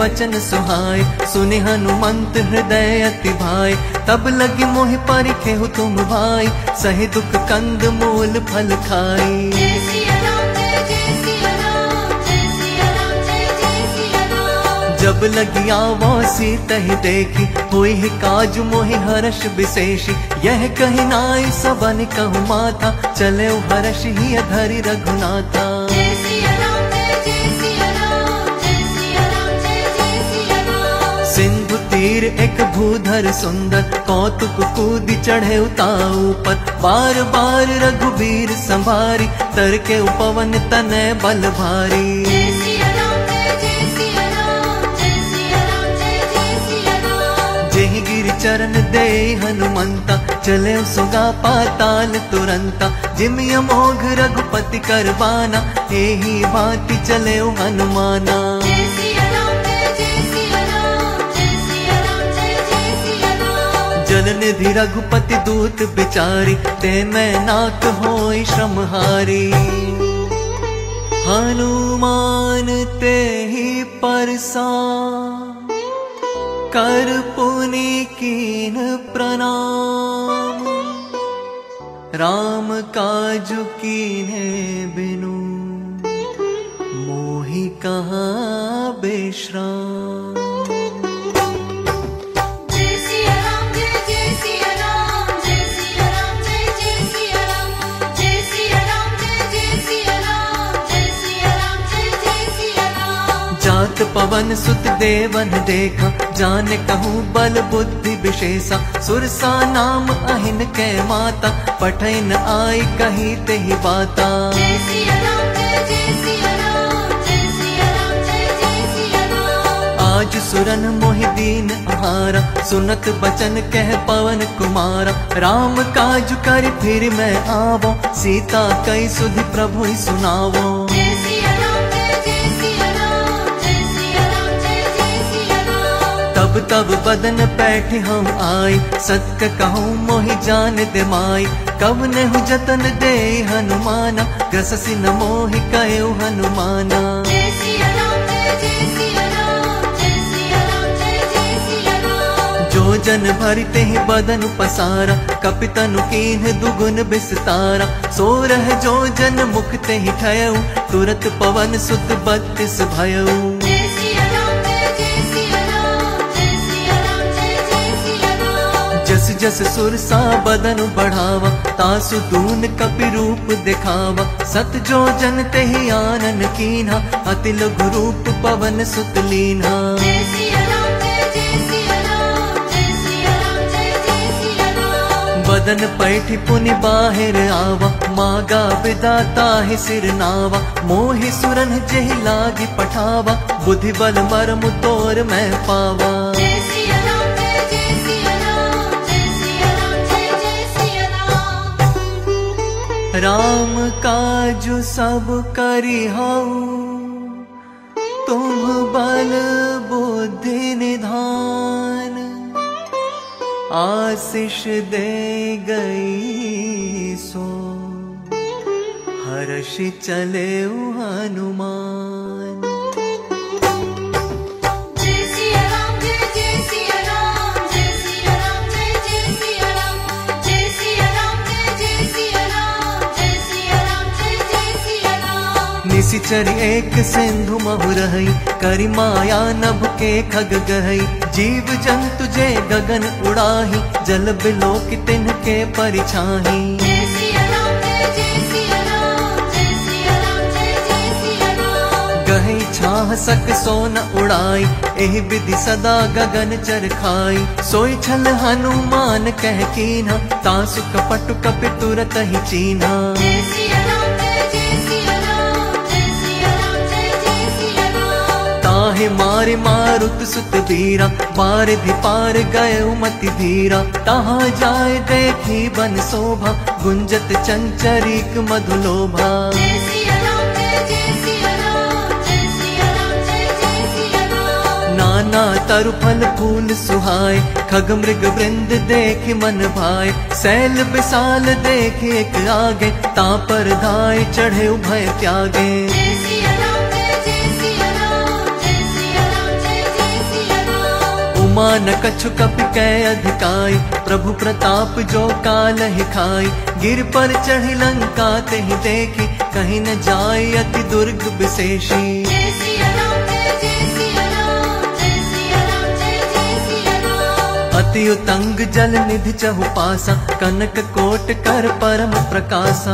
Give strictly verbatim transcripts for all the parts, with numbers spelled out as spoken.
बचन सुहाए, सुने हनुमंत हृदय अति भाए। तब लगी मोहि परिखे हो तुम भाई, सहे दुख कंद मूल फल खाई। जब लगी आवो सीतहि देखी, होई ही काज मोहि हर्ष विशेषी। यह कही नाई सबन कहु माता, चले हर्ष ही धरि रघुनाथा। सिंधु तीर एक भूधर सुंदर, कौतुक कूदी चढ़े उताऊ पर। बार बार रघुबीर संभारी, तर के उपवन तनय बल भारी। जेहि गिर चरण दे हनुमंता, चले सुगा पाताल तुरंता। जिमि अमोघ रघुपति करबाना, एहि भांति चले हनुमाना। जल निधि रघुपति दूत बिचारी, ते मैं नाथ होई श्रमहारी। हनुमान ते ही परसा, कर पुनि कीन प्रणाम। राम काजु कीन्हे बिनु, मोहि कहाँ बेश्राम। जात पवन सुत देवन देखा, जाने कहूँ बल बुद्धि विशेषा। सुरसा नाम अहिन कै माता, पठै न आई कही तेहि बाता। आज सुरन मोहि दीन आहारा, सुनत बचन कह पवन कुमारा। राम काज कर फिर मैं आवो, सीता कई सुधि प्रभु ही सुनावो। तब तब बदन पैठ हम आई, सत्य कहूँ मोहि जान दे माई। कब नेहु जतन दे हनुमाना, ग्रससि न मोहि कयो हनुमाना। जो जन भरि तेहि बदन पसारा, कपितनु कीन्ह दुगुन बिस्तारा। सो रह जो जन मुख तेहि ठयऊ, तुरत पवन सुत बत्तीस भयऊ। जस जस सुरसा बदन बढ़ावा, तासु दून कपि रूप दिखावा। सत जो जन तेहि आनन कीन्हा, अति लघु रूप पवन सुत लीन्हा। बदन पैठी पुनि बाहिर आवा, मागा विदाता ही सिर नावा। मोहि सुरन जेहि लागी पठावा, बुद्धि बल मर्म तोर मैं पावा। राम काजु सब करिहउ, तुम बल बुद्धि निधान। आशीष दे गई सो, हर्षि चले हनुमान। निशिचर एक सिंधु महु रहई, करि माया नभ के खग गहई। जीव जंतु जे गगन उड़ाही, जल बिलोक तिन्ह के परिछाही। गहई छाह सक सोन उड़ाई, एहि विधि सदा गगन चर खाई। सोई छल हनुमान कह कीन्हा, तासु कपटु कपि तुरत ही चीन्हा। ताहि मारे मारुत सुत वीरा, बारिधि पार गए मति धीरा। तहाँ जाय देखी बन शोभा, गुंजत चंचरीक मधुलोभा। नाना तरु फल फूल सुहाय, खग मृग वृंद देखि मन भाय। सैल विशाल देखि एक आगे, ता पर धाय चढ़े भय त्यागे। हुमा न कछु कपि कै अधिकाई, प्रभु प्रताप जो काल ही खाई। गिर पर चढ़ी लंका ते ही देखी, कहीं न जाय अति दुर्ग विशेषी। अति उतंग जल निधि चहु पासा, कनक कोट कर परम प्रकाशा।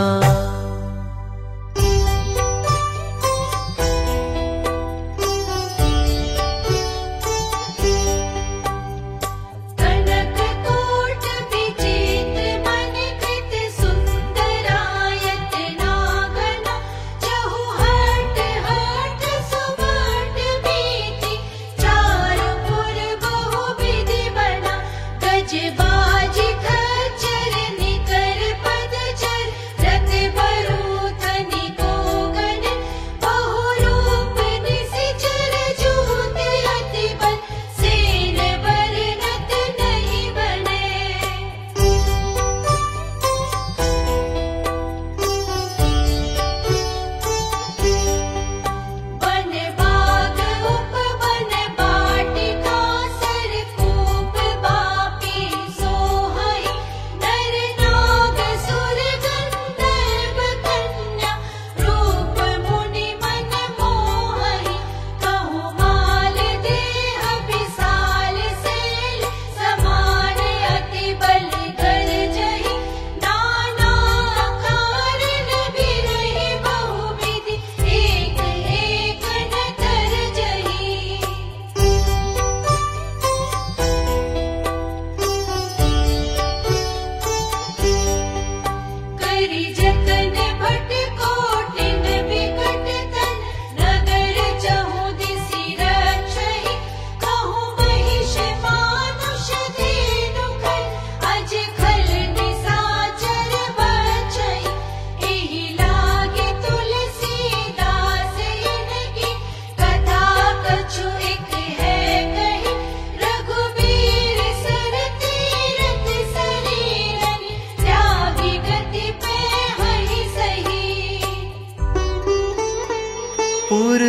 पुर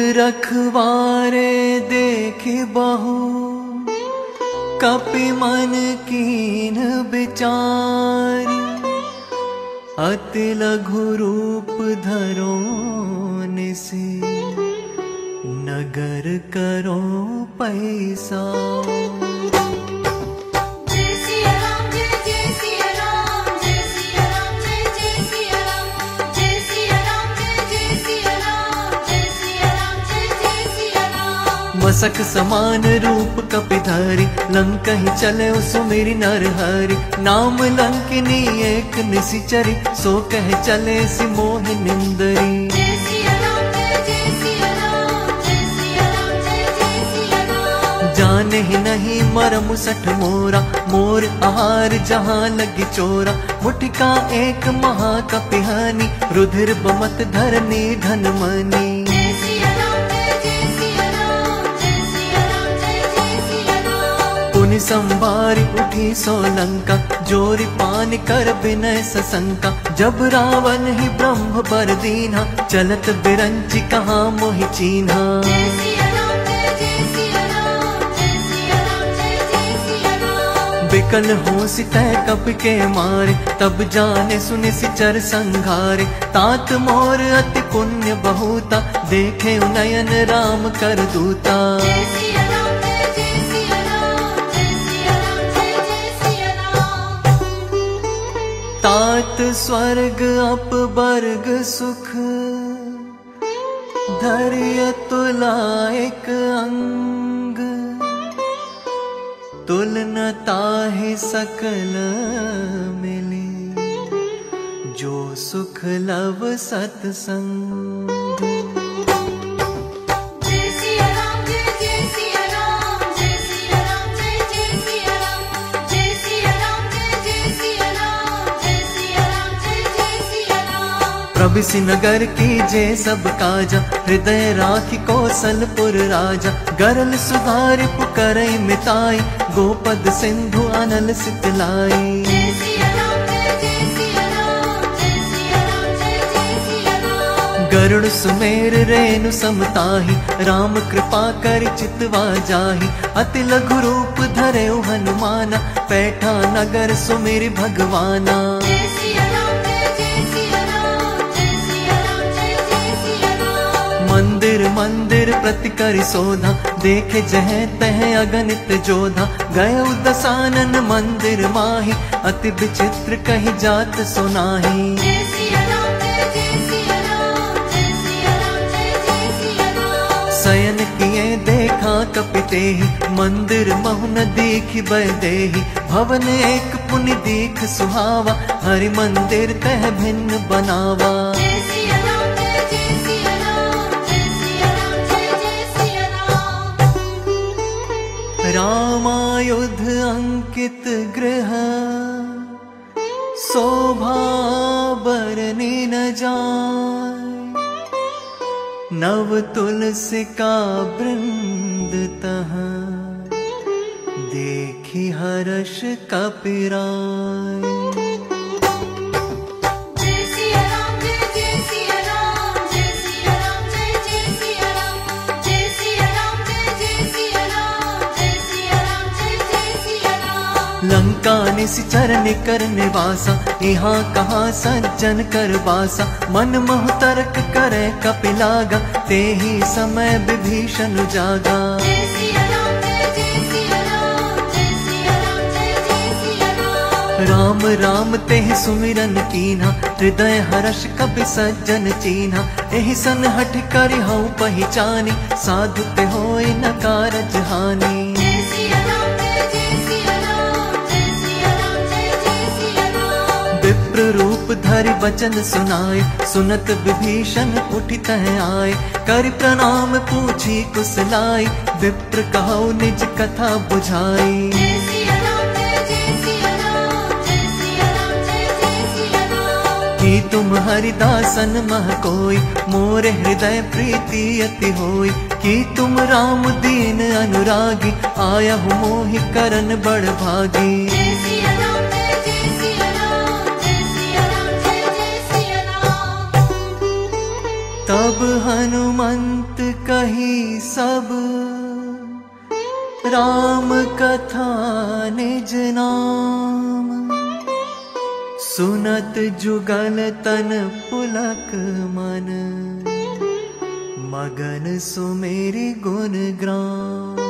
रखवारे देखी बहु, कपि मन कीन विचार। अति लघु रूप धरो निसि, नगर करो पैसा। मसक समान रूप कपिधारी, लंक ही चले सुमिरि नरहरि। नाम लंकिनी एक निशिचरी, सो कह चले सि मोह निंदरी। जाने ही नहीं मरम सठ मोरा, मोर आहार जहाँ लगी चोरा। मुठिका एक महाकपिहानी, रुधिर बमत धरनी धन मनी। संभारी उठी सोलंका, जोरी पान कर विनय सशंका। जब रावण ही ब्रह्म बर दीन्हा, चलत बिरंची कहाँ मोहि चीन्हा। बिकल होसि तै कपि के मारे, तब जाने सुनि सिचर संघारे। तात मोर अति पुण्य बहुता, देखे नयन राम कर दूता। तात स्वर्ग अपवर्ग सुख, धैर्य तुला एक अंग। तुलना ताहि सकल मिली, जो सुख लव सत्संग। प्रभिसि नगर कीजे सब काजा, हृदय राखि कौशलपुर राजा। गरल सुधारि पुकरई मिताई, गोपद सिंधु अनल सितलाई। गरुड़ सुमेर रेणु समताहि, राम कृपा कर चितवा जाहि। अति लघु रूप धरे हनुमाना, पैठा नगर सुमिर भगवाना। मंदिर मंदिर प्रति करि शोधा, देखे जह तह अगणित जोधा। गए दसानन मंदिर माहि, अति विचित्र कही जात सुनाहि। शयन किए देखा कपितेहि, मंदिर महुन दीख बैदेहि। भवन एक पुनि दीख सुहावा, हरि मंदिर तह भिन्न बनावा। रामायुध अंकित गृह, शोभा बरनि न जाय। नव तुलसी का वृंद तह, देखी हर्ष कपिराय। लंका निश्चर निकर निवासा, यहाँ कहाँ सज्जन कर बासा। मन मोह तर्क करे कपिलागा, ते ही समय विभीषण जागा। राम राम ते सुमिरन कीन्हा, हृदय हर्ष कपि सज्जन चीन्हा। एहि सन हठ करि हऊ पहिचानी, साधु ते होई न कारज हानि। विप्र रूप धरि वचन सुनाए, सुनत विभीषण उठि तह आए। करि प्रणाम पूछी कुशलाई, विप्र कहौ निज कथा बुझाई। कि तुम हरिदासन मह कोई, मोरे हृदय प्रीति अति होई। कि तुम राम दीन अनुरागी, आया हूँ मोहि करन बड़ भागी। तब हनुमंत कही सब, राम कथा निज नाम। सुनत जुगल तन पुलक मन, मगन सुमेरि गुण ग्राम।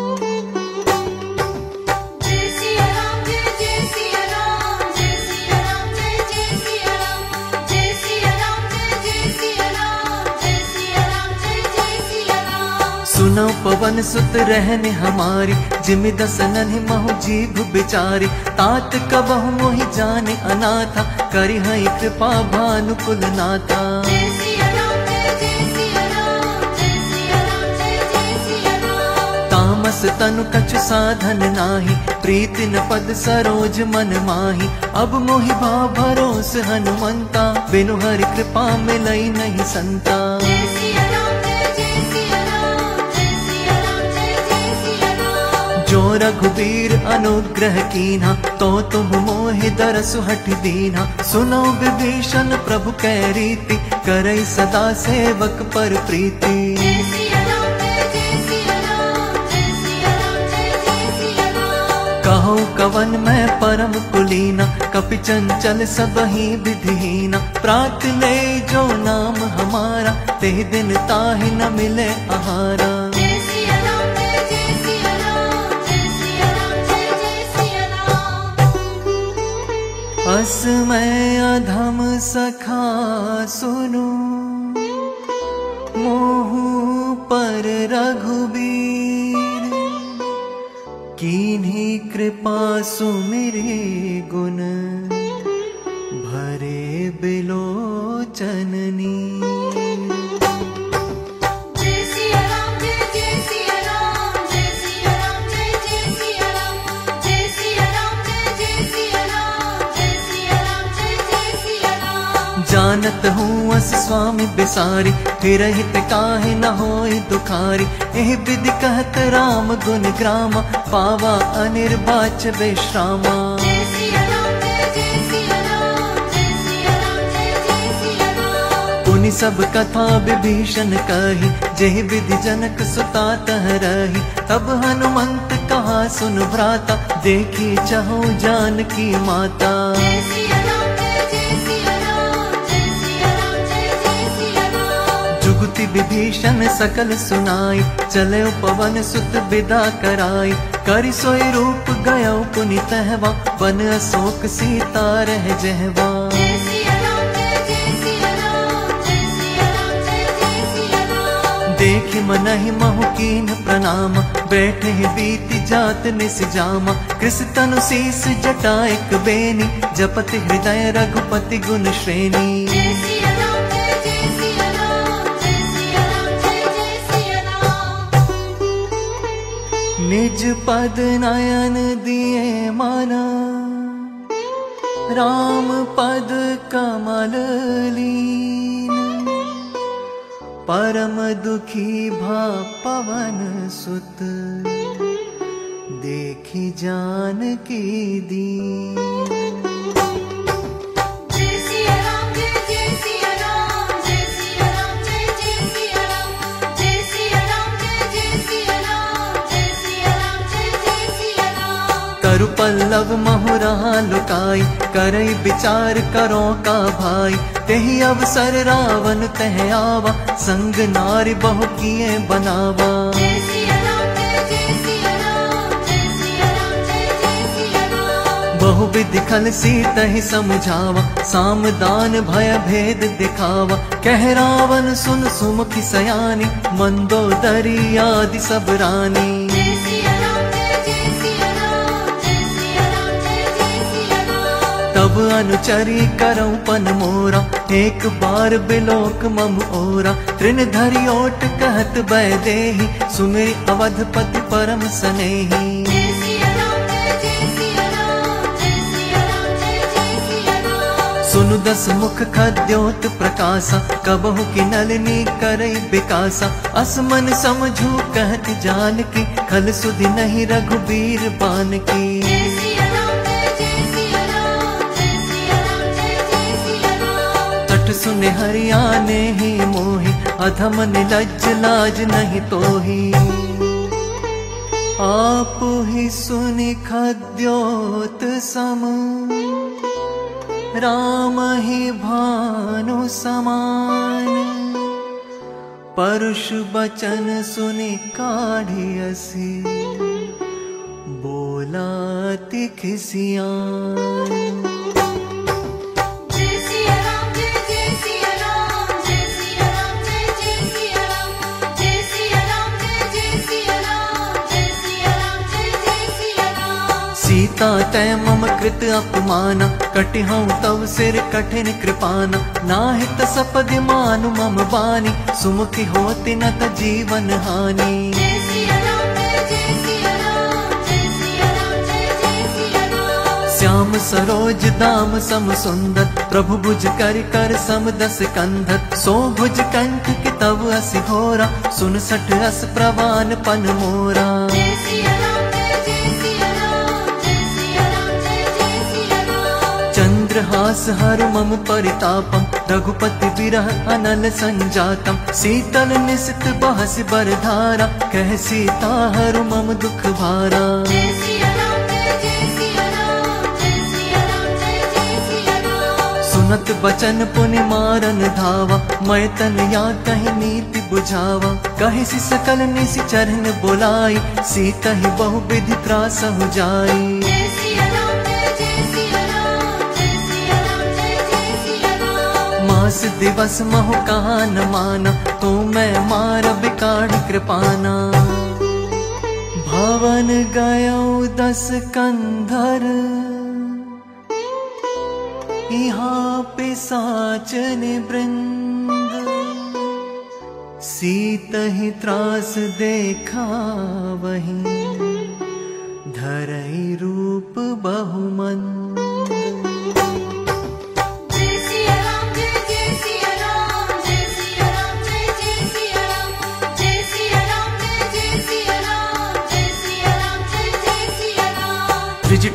सुनो पवन सुत रहने हमारी, जिमि दसनन महु जीभ बिचारी। तात कबहु मोहि जाने अनाथा, करि हई कृपा भानुकुल नाथा। तामस तनु कछु साधन नाही, प्रीति न पद सरोज मन माही। अब मोहि भाव भरोस हनुमंता, बिनु हरि कृपा मिलई नहीं संता। जो रघुबीर अनुग्रह कीन्हा, तो तुम मोहि दरसु हठ दीन्हा। सुनो विभीषण प्रभु कै रीति, करई सदा सेवक पर प्रीति। कहो कवन मैं परम कुलीना, कपि चंचल सबहि विधिहीना। प्रात ले जो नाम हमारा, ते दिन ताहि न मिले आहारा। अस मैं अधम सखा सुनु, मोहु पर रघुबीर। कीन्ही कृपा सुमिरे गुण, भरे बिलोचन नीर। जानत हूँ अस स्वामी बिसारी, फिर हित काहे न होई दुखारी। एहि विधि कहत राम गुण ग्रामा, पावा अनिर्वाच विश्रामा। पुनि सुनि सब कथा विभीषण कही, जेहि विधि जनक सुता तह रही। तब हनुमंत कहा सुन भ्राता, देखी चहु जानकी माता। जुगति विभीषण सकल सुनाई, चले पवन सुत विदा कराई। करि सोई रूप गयो पुनि तहवा, बन अशोक सीता रह जहवा। देखि मनहि महु कीन प्रणाम, बैठे बीति जात निस जामा। कृस तनु शीस जटा एक बेनी, जपति हृदय रघुपति गुण श्रेणी। निज पद नयन दिए माना, राम पद कमल लीन। परम दुखी भा पवन सुत, देखी जानकी दीन। करु पल्लव महुरा लुकाई, करई विचार करो का भाई। तेहि अवसर रावण तह आवा, संग नारी बहु किए बनावा। बहु विधि खल सीतहि समझावा, साम दान भय भेद दिखावा। कह रावण सुन सुमुखी सयानी, मंदोदरी आदि सब रानी। तब अनुचरी करऊं पन मोरा, एक बार बिलोक मम ओरा। तृण धरि ओट कहत बै देहि, सुमिरि अवधपति परम सनेही। सुनु दस मुख खद्योत प्रकाशा, कबहु की नलिनी करई विकासा। असमन समझू कहत जानकी, खल सुधि नहीं रघुबीर बानकी। सुने हरियाने ही मोहि, अधम निलज्ज लाज नहीं तोही। आप ही सुनि खद्योत सम, राम ही भानु समान। परुष बचन सुनि काढ़ियसी, बोला तिखिसियान। सीता तय मम कृत अपमाना, कटिहऊँ तव सिर कठिन कृपाना। नाहित सपदि मानु मम बानी, सुमुखी होति न त जीवन हानि। श्याम सरोज दाम सम सुंदर, प्रभु भुज कर कर सम दस कंधर। सो भुज कंठ की तव अस घोरा, सुन सठ अस प्रवान पन मोरा। चंद्रहास हर मम परितापम, रघुपति विरह अनल संजातम। शीतल निसित बहस बरधारा, कह सीता हर मम दुख भारा। सुनत बचन पुनि मारन धावा, मैं तन या कहीं नीति बुझावा। कहि सि सकल निसि चरण बोलाई, सीता ही बहु विधि त्रास हो जाई। मास दिवस महु कहा न माना, तो मैं मार बिकाढ़ कृपाना। भवन गयो दस कंधर, यहाँ पिशाचन वृंद। सीतहि त्रास देखा वहीं, धरई रूप बहुमंद।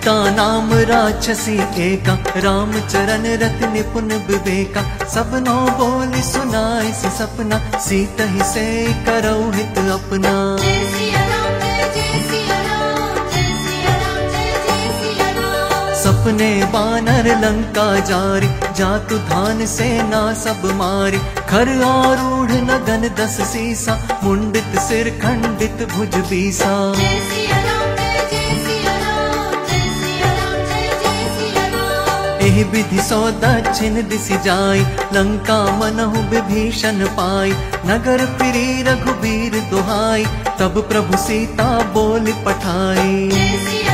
सीता नाम राक्षसी एका, राम चरण रत निपुण विवेका। सबनो बोली सुनाए से सपना, सीता ही से करो हित अपना। सपने बानर लंका जारी, जातु धान सेना सब मारी। खर आरूढ़ नगन दस सीसा, मुंडित सिर खंडित भुज बीसा। एहि विधि सो दक्षिण दिशि जाई, लंका मनहु विभीषण पाई। नगर फिरी रघुबीर दुहाई, तब प्रभु सीता बोल पठाई।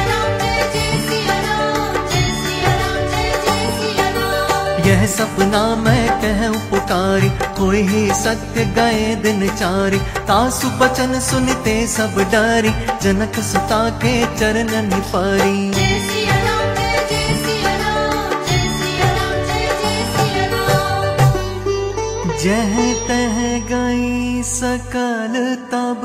यह सपना मैं कहूँ पुकारी, होई ही सत्य गए दिन चारी। तासु बचन सुनते सब डरी, जनक सुता के चरणन परी। जह तह गई सकल तब,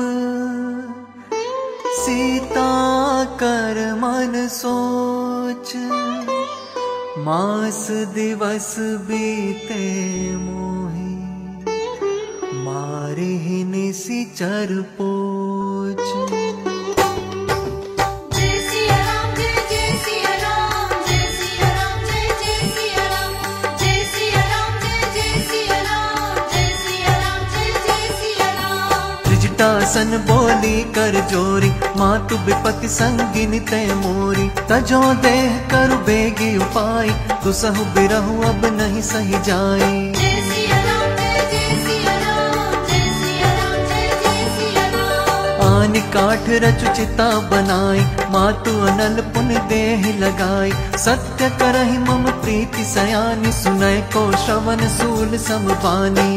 सीता कर मन सोच। मास दिवस बीते मोहि, मारे ही निशिचर पोच। सन बोली कर जोरी, मातु विपति संगिनी तय मोरी। तजो देह करु बेगी उपाय, दुसहु बिरहु अब नहीं सही जाए। आनि काठ रचु चिता बनाई, मातु अनल पुन देह लगाई। सत्य करहि मम प्रीति सयानी, सुनय को श्रवण सूल समबानी।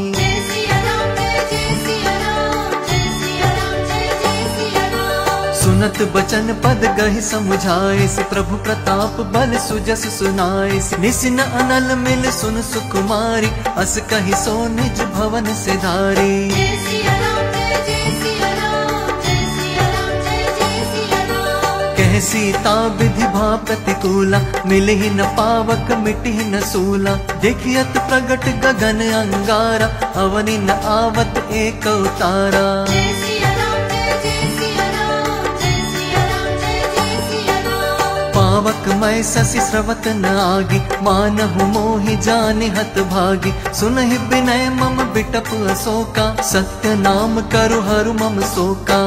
सुनत बचन पद गहि समुझाए, प्रभु प्रताप बल सुजस सुनाए। निसिन अनल मिल सुन सुकुमारी, अस कहि सो निज भवन से धारी। कह सीता विधि भा प्रतिकूला, मिल ही न पावक मिट ही न सूला। देखियत प्रगट गगन अंगारा, अवनि न आवत एक उतारा। पावक मैं ससी स्रवत न आगी, मानहु मोहि जानि हत भागी। सुनहि विनय मम बिटप अशोका, सत्य नाम करु हरु मम शोका।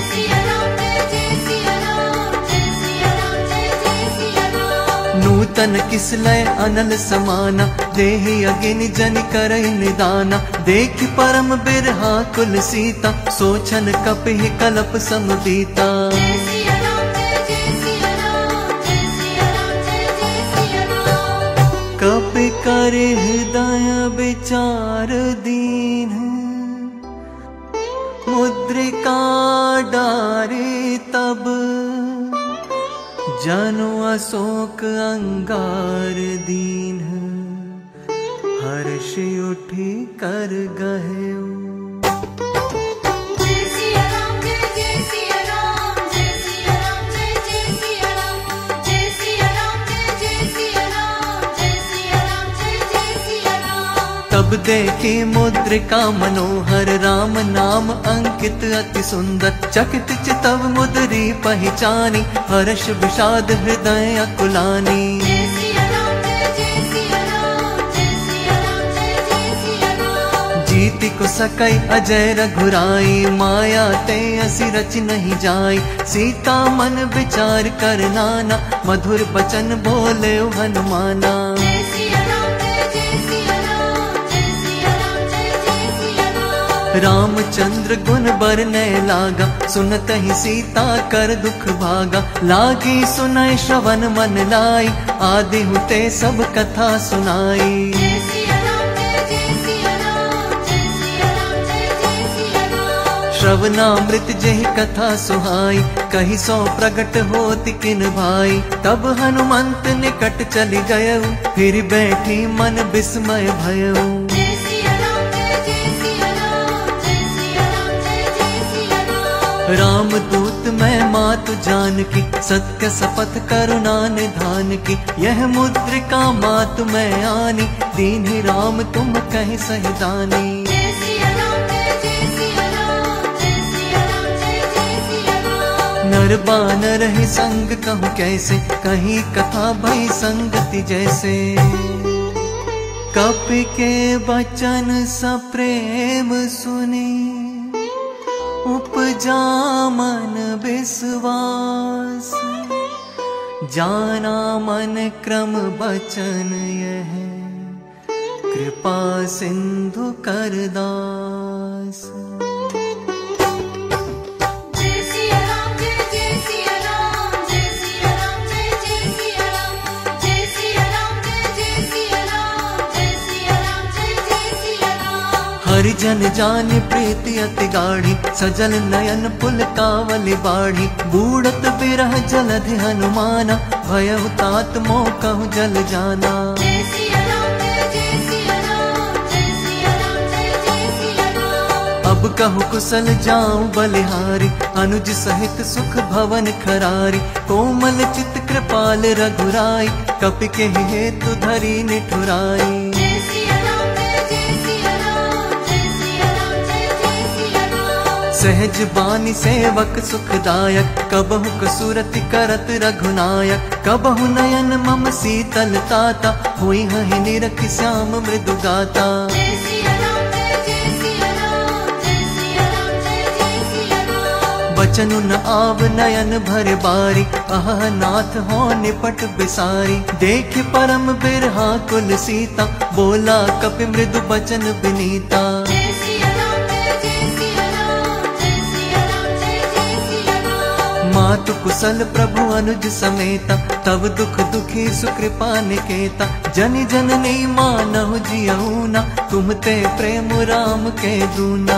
नूतन किसलय अनल समाना, देहि अगिनि जनि करहि निदाना। देखि परम बिरहा कुल सीता, सोचन कपिहि कलप सम बीता। कपि करे हृदय विचार दीन, मुद्रिका डारे तब। जनु अशोक अंगार दीन, हर्ष उठी कर गहेउ। तब देखी मुद्रिका मनोहर, राम नाम अंकित अति सुंदर। चकित चितव मुद्री पहचानी, हर्ष विषाद हृदय अकुलानी। जीति को सकई अजय रघुराई, माया ते असि रच नहीं जाई। सीता मन विचार कर नाना, मधुर बचन बोले हनुमाना। रामचंद्र गुण बरनय लागा, सुनत ही सीता कर दुख भागा। लागी सुनय श्रवण मन लाई, आदि हुते सब कथा सुनाई। श्रवणामृत जेहि कथा सुहाई, कही सो प्रगट होति किन भाई। तब हनुमंत निकट चली गयउ, फिर बैठी मन विस्मय भयउ। राम दूत मैं मातु जानकी, सत्य शपथ करुणा निधान की। यह मुद्रिका मातु मैं आनी, दीन ही राम तुम कहीं सहिदानी। नर बानर ही संग कहूँ कैसे, कहीं कथा भई संगति जैसे। कपि के वचन सप्रेम सुनी, उपजा मन विश्वास। जाना मन क्रम बचन यह, कृपा सिंधु करदास। हरिजन जान प्रीति अति गाढ़ी, सजल नयन पुल कावली बाढ़ी। बूढ़त बिरह जलधि हनुमाना, भयउ तात मोह कहु जल जाना। अब कहु कुशल जाऊं बलिहारी, अनुज सहित सुख भवन खरारी। कोमल चित कृपाल रघुराई, कपि के हेतु धरी निठुराई। सहज बानी सेवक सुखदायक, कबहु कसुरति करत रघुनायक। कबहु नयन मम शीतल ताता, हुई हहि निरखि श्याम मृदु गाता। बचनु न आव नयन भरे बारी, अह नाथ हो निपट बिसारी। देख परम बिरहा कुल सीता, बोला कपि मृदु बचन बिनीता। मातु कुशल प्रभु अनुज समेता, तब दुख दुखी सुकृपा निकेता। जनि जननी मानहु जियऊ ना, तुम ते प्रेम राम के दूना।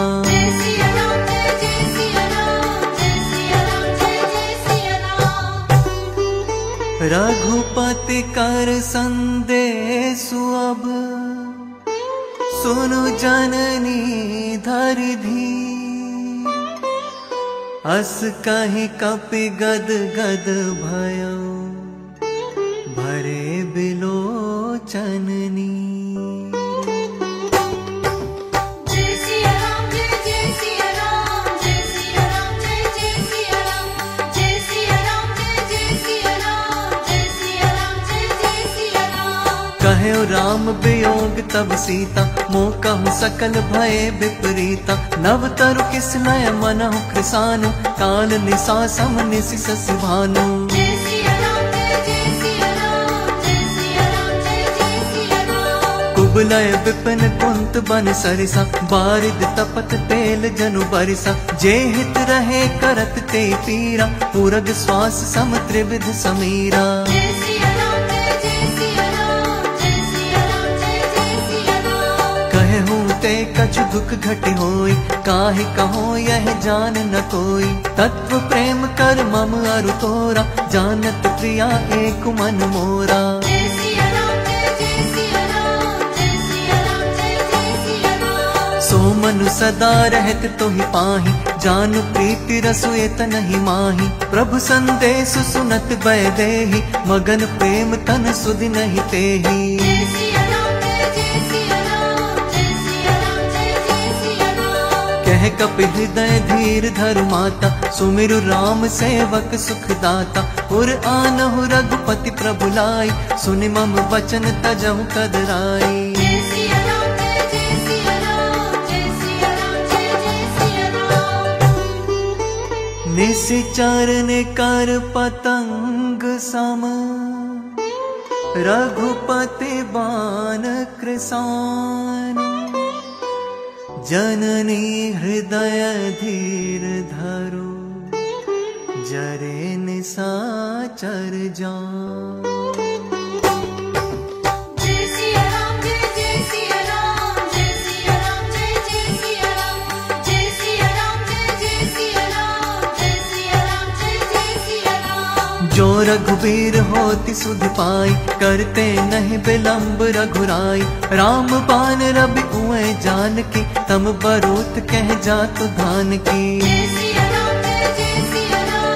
रघुपति कर संदेशु अब, सुनु जननी धरि धीर। अस कहि कपि गद गद भयो, भरे बिलोचन नीर। जय सिया राम जय जय सिया राम, जय सिया राम जय जय सिया राम, जय सिया राम जय जय सिया राम, जय सिया राम जय जय सिया राम। कहे राम वियोग तब सीता, मोह कहु सकल भय विपरीता। नव तरु किसनय मनहु कृसानु, काल निशा सम निशि शशि भानु। कुबलय विपिन कुंत बन सरिसा, बारिद तपत तेल जनु बरिसा। जे हित रहे करत ते पीरा, पूरग श्वास सम त्रिविध समीरा। ते कछु दुख घट होई, काहे कहो यह जान न कोई। तत्व प्रेम कर मम अरु तोरा, जानत प्रिया एक मन मोरा। सो मनु सदा रहत तोहि पाहि, जानु प्रीति रसु एत नहीं माही। प्रभु संदेश सुनत भय देहि, मगन प्रेम तन सुधि नहीं तेहि। कह कपि हृदय धीर धरु माता, सुमिरु राम सेवक सुखदाता। उर आनहु रघुपति प्रभु लाई, सुनि मम वचन तजहु कदराई। निशिचर कर पतंग सम, रघुपति बान कृसान। जननी हृदय धीर धरो, जरे निशाचर जान। जय सिया राम जय जय सिया राम, जय सिया राम जय जय सिया राम, जय सिया राम जय जय सिया राम, जय सिया राम जय जय सिया राम। जो रघुबीर होति सुध पाई, करते नहीं विलंब रघुराई। राम बान रवि उए जानकी, तम बरूत कह जातु धान की। जय सिया राम जय जय सिया राम,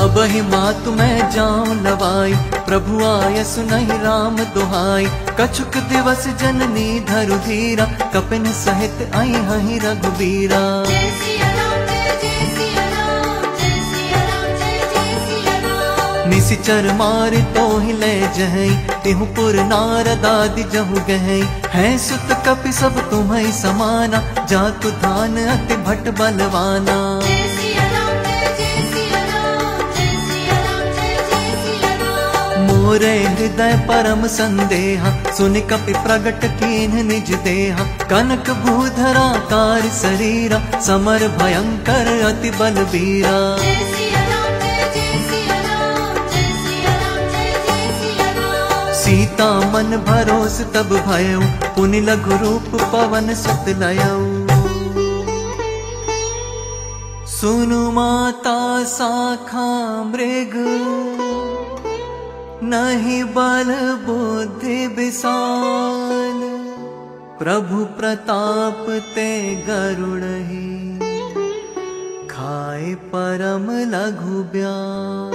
अब ही मात मैं जाऊं लवाई, प्रभु आय सुनहि राम दुहाई। कछुक दिवस जननी धरु धीरा, कपिन सहित आई हहि रघुबीरा। जय सिया राम जय जय सिया राम, जय सिया राम जय जय सिया राम। निसिचर मार तो ही ले जहई, तिहु पुर नारद आदि जहु गहई। है सुत कपि सब तुम्हें समाना, जातु धान अति भट बलवाना। जय सिया राम जय जय सिया राम, जय सिया राम जय जय सिया राम। मोरे हृदय परम संदेहा, सुनि कपि प्रगट कीन्ह निज देहा। कनक भूधरा कार शरीरा, समर भयंकर अति बलबीरा। जय सिया राम जय जय सिया राम, जय सिया राम जय जय सिया राम। सीता मन भरोस तब भयउ, पुनि लघु रूप पवन सुत लयऊ। सुनु माता साखा मृग, नहीं बल बुद्धि विशाल। प्रभु प्रताप ते गरुड़हि, खाए परम लघु ब्याल।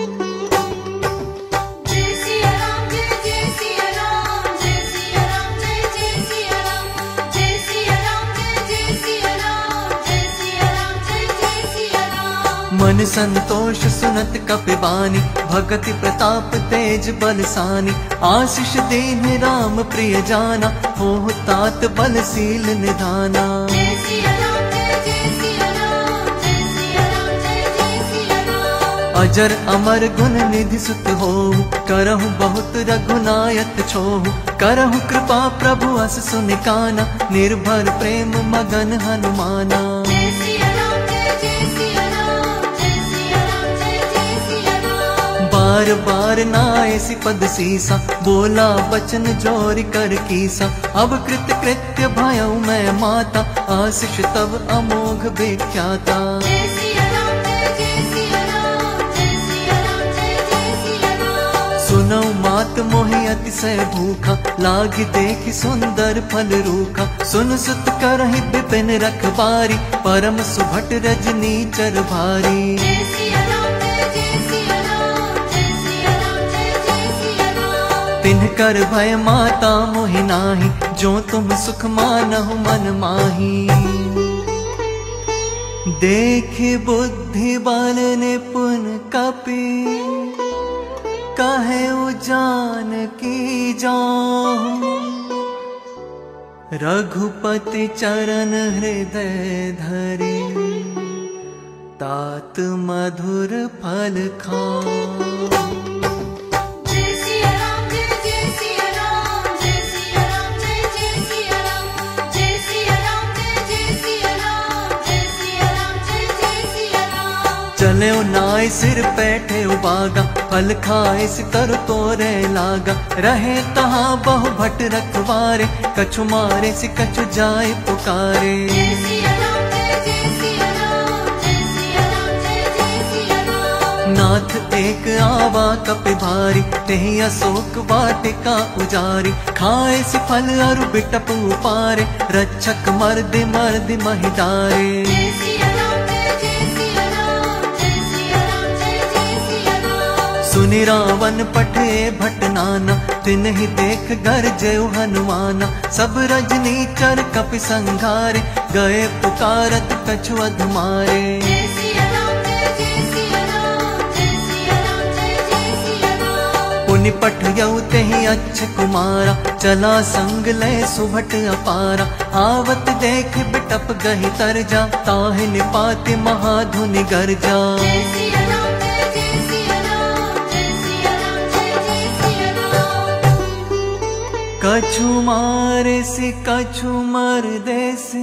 जय सिया राम जय जय सिया राम, जय सिया राम जय जय सिया राम। जय सिया राम जय जय सिया राम, जय सिया राम जय जय सिया राम। मन संतोष सुनत कपिबानी, भगति प्रताप तेज बलसानी। आशीष दीन राम प्रिय जाना, हो तात बलशील निधाना। जय सिया राम जय जय सिया राम, जय सिया राम जय जय सिया राम। अजर अमर गुण निधि सुत हो, करहु बहुत रघुनायक छोहु। करहु कृपा प्रभु अस सुनिकाना, निर्भर प्रेम मगन हनुमाना। जय सिया राम जय जय सिया राम, जय सिया राम जय जय सिया राम। बार बार नायसी पद सीसा, बोला बचन जोरि कर कीसा। अब कृत कृत्य भयउ मैं माता, आशीष तब अमोघ विख्याता। जय सिया राम जय जय सिया राम, जय सिया राम जय जय सिया राम। सुनौ मात मोहि अतिशय भूखा, लागी देखि सुंदर फल रूखा। सुन सुत करहि विपिन रखबारी, परम सुभट रजनी चर भारी। जय सिया राम जय जय सिया राम, जय सिया राम जय जय सिया राम। तिन्ह कर भय माता मोहि नाही, जो तुम सुख मानहु मन माही। देखे बुद्धि बल निपुण कपि, कहे उजान की जाहु। रघुपति चरण हृदय धरे, तात मधुर फल खाओ। जय सिया राम जय जय सिया राम, जय सिया राम जय जय सिया राम। जय सिया राम जय जय सिया राम, जय सिया राम जय जय सिया राम। चले नाय सिर बैठे उबागा, फल खाए सितर तोरे लागा। रहे तहाँ बहु भट रखवारे, कछु मारे सि कछु जाए पुकारे। जय सिया राम जय जय सिया राम, जय सिया राम जय जय सिया राम। नाथ एक आवा कपि भारी, तेहि अशोक वाटिका उजारी। खाए सि फल अरु बिटप उपारे, रक्षक मर्दि मर्दि महिदारे। जय सिया राम जय जय सिया राम, जय सिया राम जय जय सिया राम। सुनि रावण पठे भट नाना, तिन्हि देख गरजेउ हनुमाना। सब रजनी चर कपि संघारे, गए पुकारत कछु अधमारे। जय सिया राम जय जय सिया राम, जय सिया राम जय जय सिया राम। पुनि पठयउ तेहि अच्छ कुमारा, चला संग ले सुभट अपारा। आवत देख बिटप गहि तरजा, ताहि निपाति महाधुनि गरजा। जय सिया राम जय जय सिया राम, जय सिया राम जय जय सिया राम। कछु मारे सि कछु मर देसी,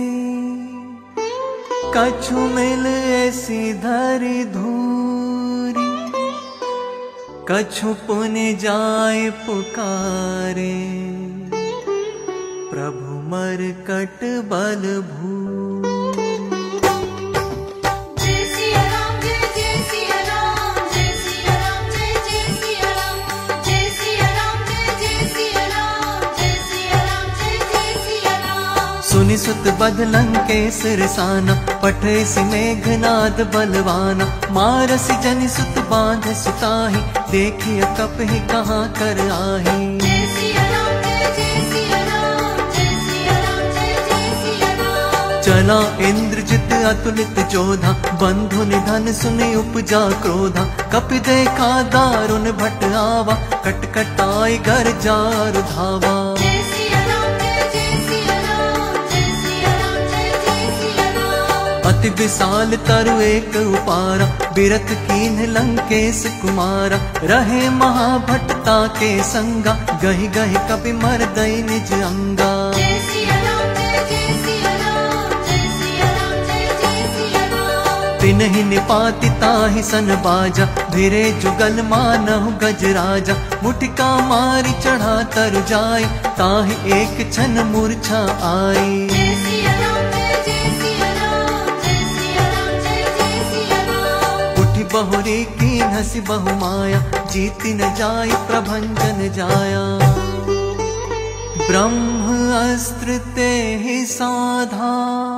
कछु मिल ऐसी धरि धूरी। कछु पुनि जाय पुकारे, प्रभु मरकट बल भूरी। जय सिया राम जय जय सिया राम, जय सिया राम जय जय सिया राम। जय सिया राम जय जय सिया राम, जय सिया राम जय जय सिया राम। सुनि सुत बध लंकेश रिसाना, पठे सि मेघनाद बलवाना। मारसि जनि सुत बांध सुताही, देखिए कपहि कहाँ कर आही। जय सिया राम जय जय सिया राम, जय सिया राम जय जय सिया राम। चला इंद्रजित अतुलित जोधा, बंधु निधन सुनि उपजा क्रोधा। कपि देखा दारुण भट आवा, कट कटाई घर जार धावा। जय सिया राम जय जय सिया राम, जय सिया राम जय जय सिया राम। अति विशाल तरु एक उपारा, बिरत कीन्ह लंकेश कुमारा। रहे महाभट्टा के संगा, गहि गहि कपि मर्दई निज अंगा। जय सिया राम जय जय सिया राम, जय सिया राम जय जय सिया राम। तिन्हि निपाति ताहि सन बाजा, भिरे जुगल मानहु गजराजा। मुटिका मारी चढ़ा तरु जाय, ताहि एक छन मूर्छा आई। जय सिया राम जय जय सिया राम, जय सिया राम जय जय सिया राम। उठि बहुरी की हसी बहु माया, जीति न जाय प्रभंजन जाया। ब्रह्म अस्त्र ते ही साधा,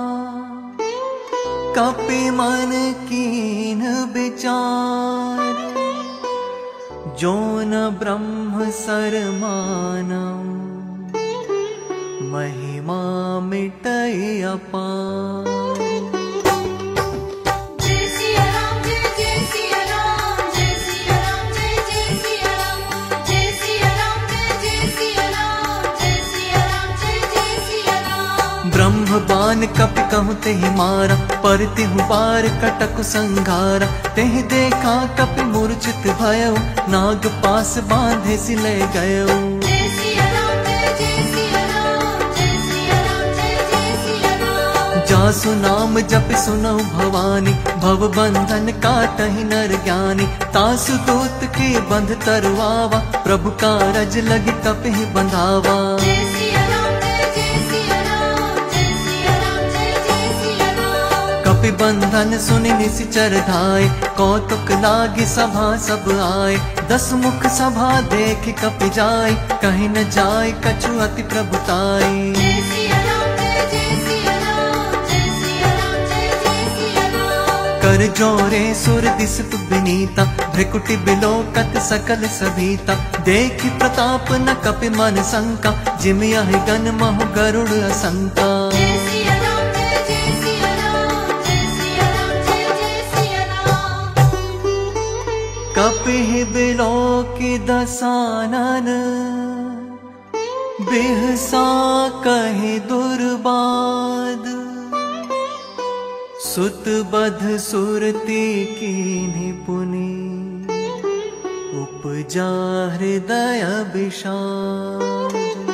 कपि मन कीन विचार। जो न ब्रह्म सर मानम, महिमा मिटई अपार। जय सिया राम जय जय सिया राम, जय सिया राम जय जय सिया राम। जय सिया राम जय जय सिया राम, जय सिया राम जय जय सिया राम। ब्रह्म बान कपि कहु तेहि मारा, पर तिहु बार कटकु संघारा। तेहि देखा कपि मूर्छित भयो, नाग पास बांधे सिले गयो। जय सिया राम जय जय सिया राम, जय सिया राम जय जय सिया राम। जासु नाम जपि सुनऊ भवानी, भव बंधन काटहि नर ज्ञानी। तासु दूत के बंध तरुआवा, प्रभु कारज लगी कपि बंधावा। जय सिया राम जय जय सिया राम, जय सिया राम जय जय सिया राम। कपि बंधन सुनि निशिचर धाय, कौतुक लागी सभा सब आए। दस मुख सभा देख कपि जाय, कहीं न जाय कछु अति प्रभुताई। जय सिया राम जय जय सिया राम, जय सिया राम जय जय सिया राम। कर जोरे सुर दिसप विनीता, भ्रिकुटि बिलोकत सकल सभीता। देखि प्रताप न कपि मन शंका, जिम यहि गन महु गरुड़ असंका। जय सिया राम जय जय सिया राम, जय सिया राम जय जय सिया राम। कपि बिलोकि दसानन, बिहसा कहि दुर्बाद। सुत बध सुरती कीन्हि पुनि, उपजा हृदय विषाद।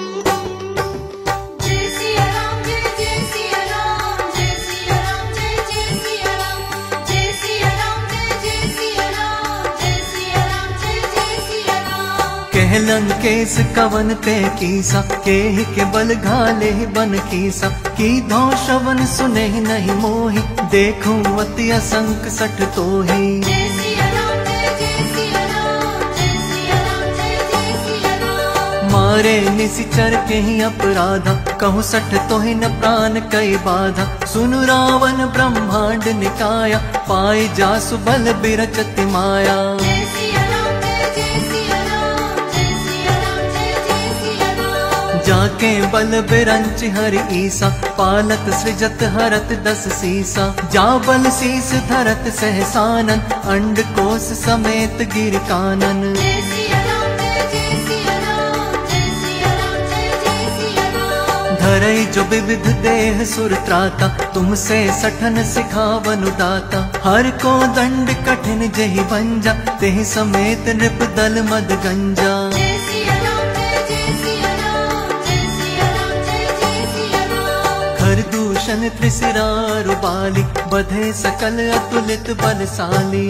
जय सिया राम जय जय सिया राम, जय सिया राम जय जय सिया राम। जय सिया राम जय जय सिया राम, जय सिया राम जय जय सिया राम। कह लंकेश कवन ते कीसा, केहि के बल घाले बन कीसा। की धौ श्रवण सुने नहीं मोहि, देखूं अति असंक सठ तोहि। जय सिया राम जय जय सिया राम, जय सिया राम जय जय सिया राम। मारे निशिचर के ही अपराधा, कहूँ सठ तोहि न प्राण कई बाधा। सुनु रावण ब्रह्मांड निकाया, पाई जासु बल बिरचति माया। जय सिया राम जय जय सिया राम, जय सिया राम जय जय सिया राम। जाके बल बिरंच हरि ईसा, पालत सृजत हरत दस सीसा। जा बल शीस धरत सहसानन, अंड कोश समेत गिर कानन। जय सिया राम जय जय सिया राम, जय सिया राम जय जय सिया राम। धरई जो विविध देह सुर त्राता, तुमसे सठन सिखावनु दाता। हर को दंड कठिन जहि भंजा, तेहि समेत नृप दल मद गंजा। जय सिया राम जय जय सिया राम, जय सिया राम जय जय सिया राम। खर दूषण त्रिशिरा रुबाली, बधे सकल अतुलित बलशाली।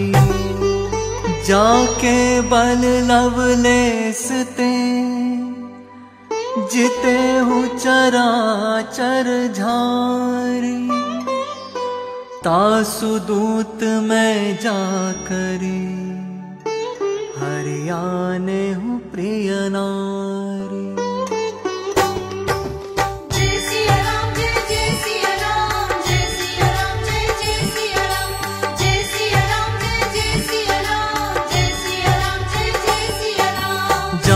जाके बल लवलेस ते, जिते हूँ चराचर झारी। तासु दूत में जाकरी, हरियाने हूँ प्रिय नारी। जय सिया राम जय जय सिया राम, जय सिया राम जय जय सिया राम। जय सिया राम जय जय सिया राम,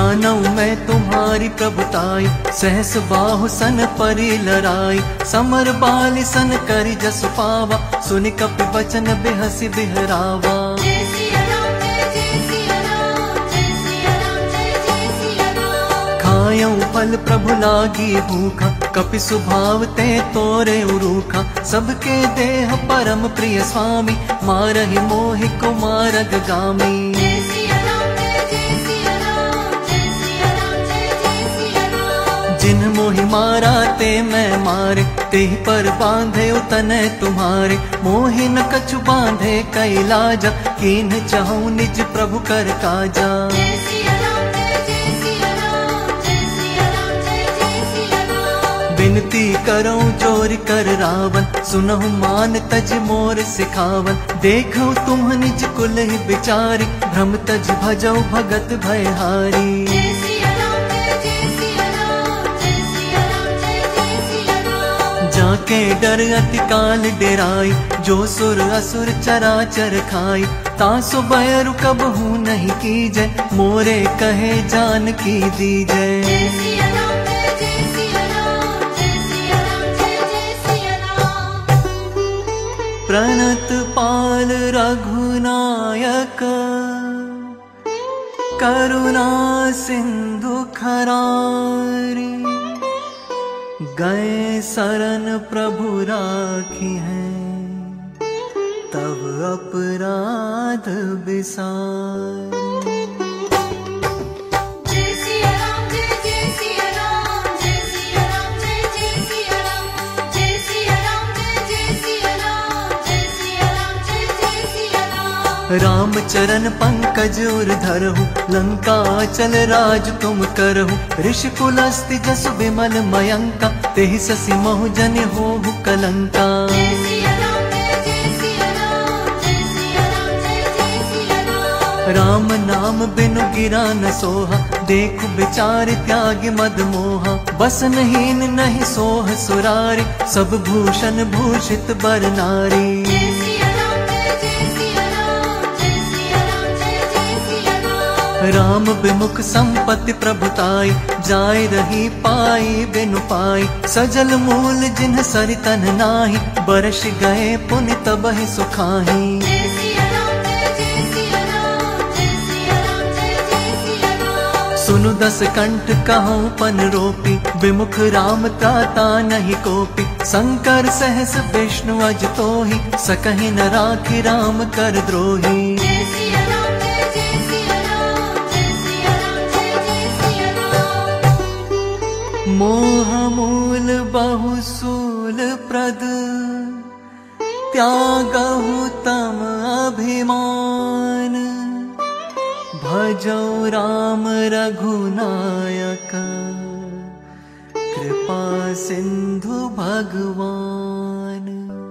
जानऊ मैं तुम्हारी प्रभुताई, सहस बाहु सन परी लराई, समर बाल सन करी जस पावा, सुनि कपि बचन बेहसी बिहरावा। जय सिया राम जय जय सिया राम, जय सिया राम जय जय सिया राम। खायऊ फल प्रभु लागी भूखा, कपि सुभाव ते तोरे उरूखा, सबके देह परम प्रिय स्वामी, मारहि मोहि कुमारग गामी। जय सिया राम जय जय सिया राम, जय सिया राम जय जय सिया राम। जिन मोहि मारा ते मैं मारे, तेहि पर बांधे उतने तुम्हारे, मोहि न कछु बांधे कई लाजा, कीन्ह चाहूं निज प्रभु कर काजा। जय सिया राम जय जय सिया राम, जय सिया राम जय जय सिया राम। बिनती करऊं जोर कर रावण, सुनहु मान तज मोर सिखावन, देखो तुम निज कुल ही बिचारी, भ्रम तज भजौ भगत भयहारी। जय सिया राम जय जय सिया राम, जय सिया राम जय जय सिया राम। जाके डर अति काल डेराई, जो सुर असुर चराचर खाई, तासो बैरु कबहू नहीं कीजय, मोरे कहे जान की दीजय। जय सिया राम जय जय सिया राम, जय सिया राम जय जय सिया राम। प्रणत पाल रघुनायक, करुणा सिंधु खरारी, गए शरण प्रभु राखी हैं, तब अपराध बिसारी। जय सिया राम जय जय सिया राम, जय सिया राम जय जय सिया राम। जय सिया राम जय जय सिया राम, जय सिया राम जय जय सिया राम। राम चरण पंकज उर धरहु, लंका चल राज तुम करहु, ऋषि कुलस्ति जसु विमल मयंका, तेहि ससि महु जन होहु कलंका। जय सिया राम जय जय सिया राम, जय सिया राम जय जय सिया राम। राम नाम बिनु गिरा न सोहा, देखु बिचार त्याग मद मोहा, बसनहीन नहीं सोह सुरारी, सब भूषण भूषित बर नारी। जय सिया राम जय जय सिया राम, जय सिया राम जय जय सिया राम। राम विमुख संपत्ति प्रभुताई, जाय रही पाई बिनु पाई, सजल मूल जिन्ह सरितन नाही, बरस गए पुनि तबहि सुखाही। जय सिया राम जय जय सिया राम, जय सिया राम जय जय सिया राम। सुनु दस कंठ कहूँ पन रोपी, विमुख राम त्राता नहीं कोपी, शंकर सहस विष्णु अज तोहि, सकहि न राखि राम कर द्रोही। जय सिया राम जय जय सिया राम, जय सिया राम जय जय सिया राम। मोह मूल बहुसूल प्रद, त्यागहु तम अभिमान, भजौ राम रघुनायक, कृपा सिंधु भगवान।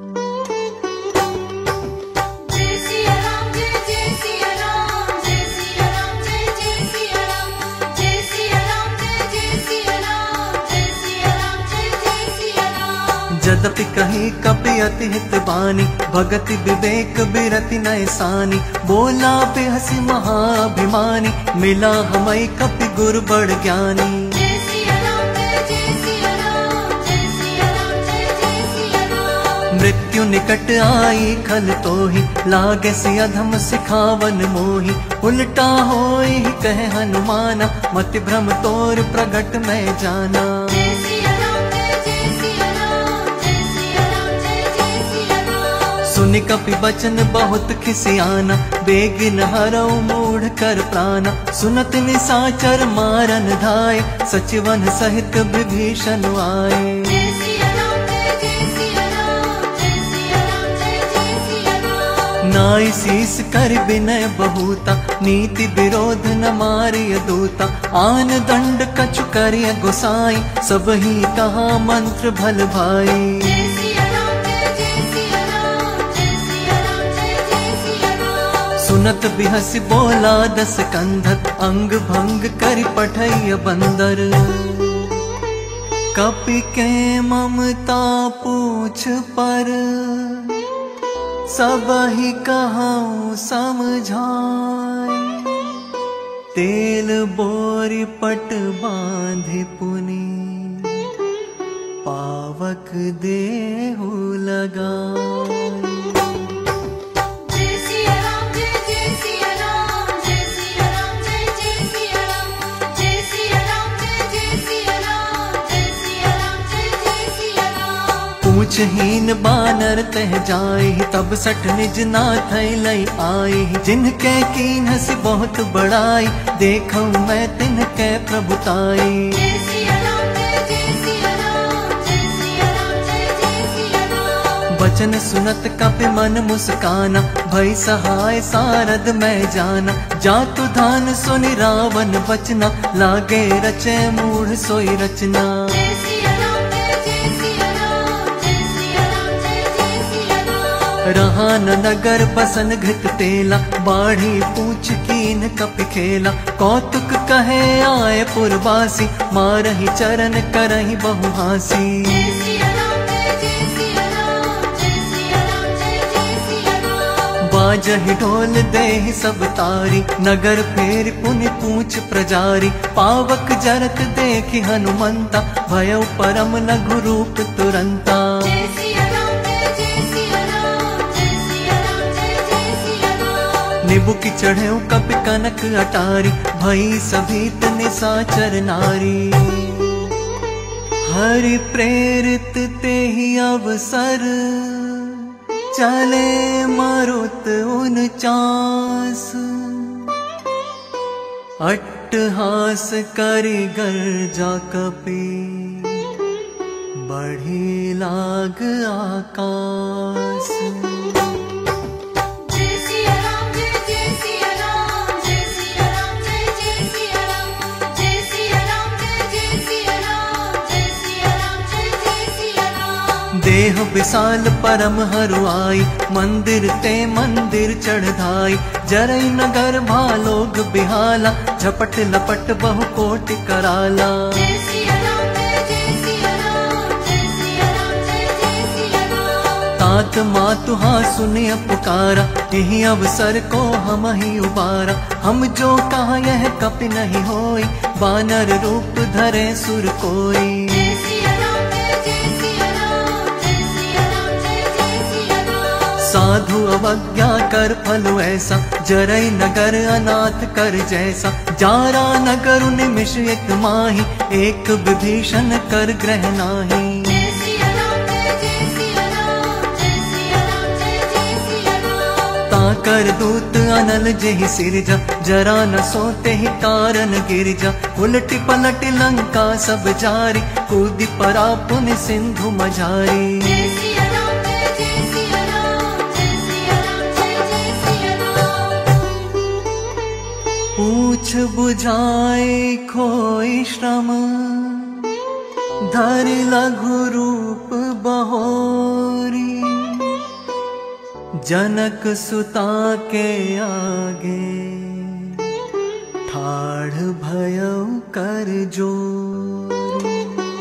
जय सिया राम जय जय सिया राम, जय सिया राम जय जय सिया राम। जय सिया राम जय जय सिया राम, जय सिया राम जय जय सिया राम। जदपि कही कपि अति हित बानी, भगति विवेक बिरति नय सानी, बोला बेहसी महाभिमानी, मिला हमई कपि गुरु बड़ ज्ञानी। जय सिया राम जय जय सिया राम, जय सिया राम जय जय सिया राम। मृत्यु निकट आई खल तोहि, लागे से अधम सिखावन मोहि, उल्टा होई कहे हनुमाना, मति भ्रम तोर प्रगट में जाना। जय सिया राम जय जय सिया राम, जय सिया राम जय जय सिया राम। सुनि कपि बचन बहुत खिसियाना, बेगिन हरऊ मूढ़ कर प्राणा, सुनत निसाचर मारन धाय, सचिवन सहित विभीषण आए। जय सिया राम जय जय सिया राम, जय सिया राम जय जय सिया राम। नाई शीस कर विनय बहुता, नीति विरोध न मारिय दूता, आन दंड कछु करिय गोसाई, सब ही कहा मंत्र भल भाई। जय सिया राम जय जय सिया राम, जय सिया राम जय जय सिया राम। सुनत बिहसी बोला दस कंधक, अंग भंग करि पठैय बंदर, कपि के ममता पूछ पर, सबहि कहूँ समझाई, तेल बोरी पट बांधे पुनि पावक देहु लगाई। जय सिया राम जय जय सिया राम जय सिया राम जय जय सिया राम जय सिया राम जय जय सिया राम जय सिया राम जय जय सिया राम। पूछहीन बानर तह जाए तब सठ निज नाथ लई आई। जिनके कीन हसी बहुत बड़ाई देखूं मैं तिनके प्रभुताई। जय सिया राम जय जय सिया राम जय सिया राम जय जय सिया राम। वचन सुनत कपि मन मुस्काना भई सहाय सारद मैं जाना। जातु धान सुनि रावण बचना लागे रचे मूढ़ सोई रचना। जय सिया राम जय जय सिया राम जय सिया राम जय जय सिया राम। रहा न नगर बसन घृत तेला बाढ़ी पूछ कीन कपि खेला। कौतुक कहे आए पुरवासी मारहि चरण करहि बहु हासी। जय सिया राम जय जय सिया राम जय सिया राम जय जय सिया राम। बाजहि ढोल देहि सब तारी नगर फेर पुनि पूछ प्रजारी। पावक जरत देखि हनुमंता भयउ परम लघु रूप तुरंता। जय सिया राम जय जय सिया राम जय सिया राम जय जय सिया राम। निबुकि चढ़ेउ कपि कनक अटारी भई सभीत निशाचर नारी। हरि प्रेरित तेहि अवसर चले मारुत उनचास। अट्टहास करि गर्जा कपि बढ़ी लाग आकाश। जय सिया राम जय जय सिया राम जय सिया राम जय जय सिया राम जय सिया राम जय जय सिया राम जय सिया राम जय जय सिया राम। देह विशाल परम हरुआई मंदिर ते मंदिर चढ़ाई। जरई नगर भालोग बिहाला झपट लपट बहु कोटि कराला। जय सिया राम जय जय सिया राम जय सिया राम जय जय सिया राम। तात मातुहा सुनिय पुकारा यही अवसर को हम ही उबारा। हम जो कहा यह कपि नहीं होई बानर रूप धरे सुर कोई। जय सिया राम जय जय सिया राम जय सिया राम जय जय सिया राम। साधु अवज्ञा कर फल ऐसा जरई नगर अनाथ कर जैसा। जारा नगर निमिष एक माही एक विभीषण कर ग्रह नाही। जय सिया राम जय जय सिया राम जय सिया राम जय जय सिया राम। ताकर दूत अनल जेहि सिरजा जरा न सोते ही कारण गिरजा। उलटी पलटी लंका सब जारी कूदी परा पुनि सिंधु मझारी। जय सिया राम जय जय सिया राम जय सिया राम जय जय सिया राम। पूछ बुझाए खोई श्रम धरि लघु रूप बहोरी। जनक सुता के आगे ठाढ़ भयउ कर जोरी।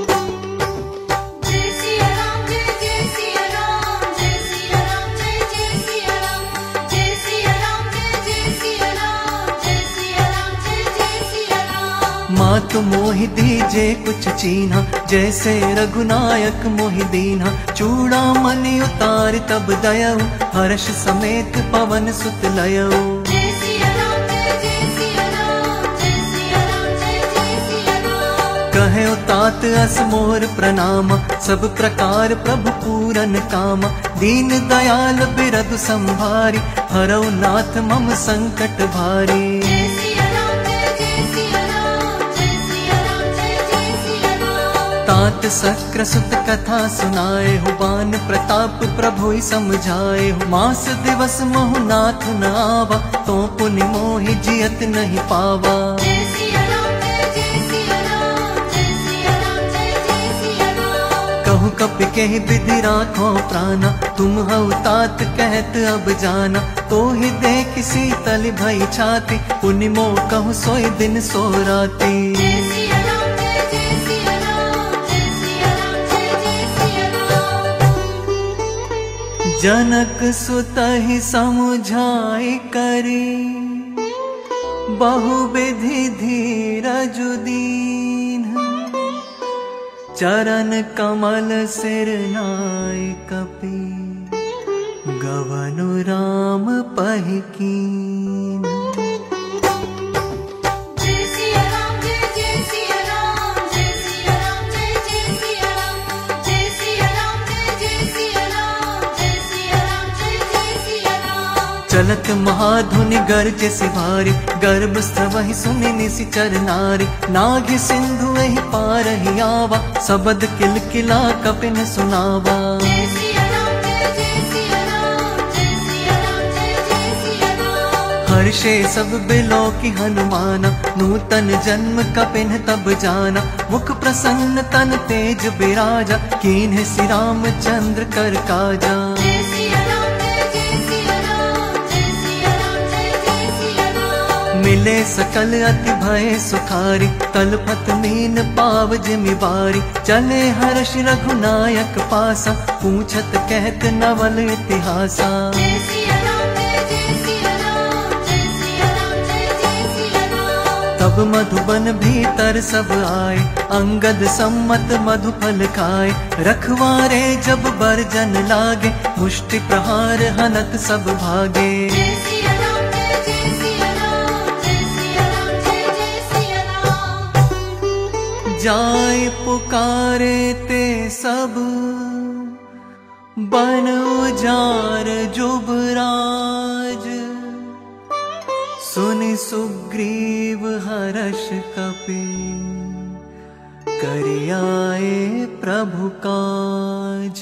जय सिया राम जय जय सिया राम जय सिया राम जय जय सिया राम जय सिया राम जय जय सिया राम जय सिया राम जय जय सिया राम। मात मोहि दीजे कुछ चीन्हा जैसे रघुनायक मोहि दीन्हा। चूड़ा मणि उतार तब दयऊ हर्ष समेत पवन सुत लयऊ। जय सिया राम जय जय सिया राम जय सिया राम जय जय सिया राम। कहे तात अस मोर प्रणाम सब प्रकार प्रभु पूरन काम। दीन दयाल बिरधु संभारी हरऊ नाथ मम संकट भारी। जय सिया राम जय जय सिया राम जय सिया राम जय जय सिया राम। तात सक्र सुत कथा सुनाए हो बान प्रताप प्रभु समझाए हो। मास दिवस महु नाथ न आवा तो पुनि मोहि जियत नहीं पावा। जय सिया राम जय जय सिया राम जय सिया राम जय जय सिया राम। कहु कपि केहि विधि राखो प्राणा तुम हऊ तात कहत अब जाना। तो ही देख शीतल भई छाती पुनि मोह कहु सोई दिन सो राती। जय सिया राम जय जय सिया राम जय सिया राम जय जय सिया राम। जनक सुतहि समुझाई करी बहुविधि धीरज दीन, चरण कमल सिर नाय कपि, गवनु राम पहि कीन। जय सिया राम जय जय सिया राम, जय सिया राम जय जय सिया राम, जय सिया राम जय जय सिया राम, जय सिया राम जय जय सिया राम। चलत महाधुनि गर्ज सिवारी, गर्भस्थ वही सुनि निशिचर नारी। नाघि सिंधु वही पार ही आवा, सबद किलकिला कपिन सुनावा। जय सिया राम जय जय सिया राम, जय सिया राम जय जय सिया राम। हर्षे सब बिलो की हनुमाना, नूतन जन्म कपिन तब जाना। मुख प्रसन्न तन तेज बिराजा, कीन्ह श्री रामचंद्र कर काजा। जय सिया राम जय जय सिया राम, जय सिया राम जय जय सिया राम। मिले सकल अति भय सुखारी, तलपत मीन पाव जिमि बारी। चले हर्ष रघुनायक पासा, पूछत कहत नवल इतिहासा। जय सिया राम जय जय सिया राम, जय सिया राम जय जय सिया राम। तब मधुबन भीतर सब आए, अंगद सम्मत मधुफल खाए। रखवारे जब बरजन लागे, मुष्टि प्रहार हनत सब भागे। जय सिया राम जय जय सिया राम, जय सिया राम जय जय सिया राम। जाय पुकारे ते सब, बन उजार जुबराज। सुनि सुग्रीव हर्ष कपि, करियाए प्रभु काज।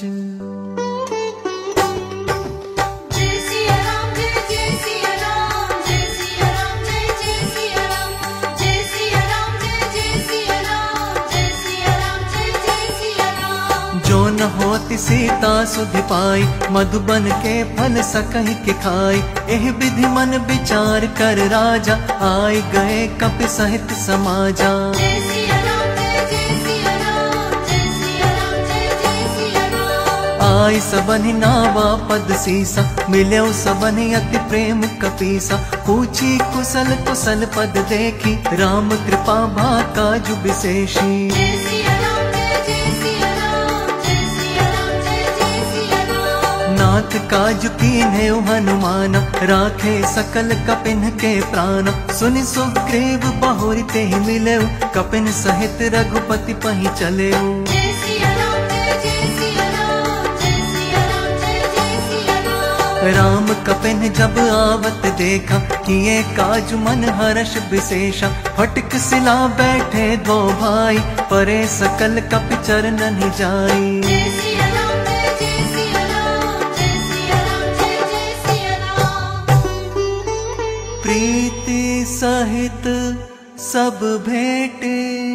जय सिया राम जय जय सिया राम, जय सिया राम जय जय सिया राम, जय सिया राम जय जय सिया राम, जय सिया राम जय जय सिया राम। जो न होति सीता सुधि पाई, मधुबन के फल सकहि के खाई। एह विधि मन विचार कर राजा, आय गए कपि सहित समाजा। जय सिया राम जय जय सिया राम, जय सिया राम जय जय सिया राम। आय सबनि नावा पद सीसा, मिल्यो सबनि अति प्रेम कपीसा। पूछी कुशल कुशल पद देखी, राम कृपा भा काजु विशेषी। जय सिया राम जय जय सिया राम, जय सिया राम जय जय सिया राम। नाथ काजु कीन्हे हनुमाना, राखे सकल कपिन के प्राण। सुनि सुग्रीव बहुरि तेहि मिलेउ, कपिन सहित रघुपति पहि चलेउ। जय सिया राम जय जय सिया राम, जय सिया राम जय जय सिया राम। राम कपिन जब आवत देखा, किए काजु मन हर्ष विशेषा। फटक सिला बैठे दो भाई, परे सकल कपि चरणन जाई। जय सिया राम जय जय सिया राम, जय सिया राम जय जय सिया राम। प्रीति सहित सब भेटे,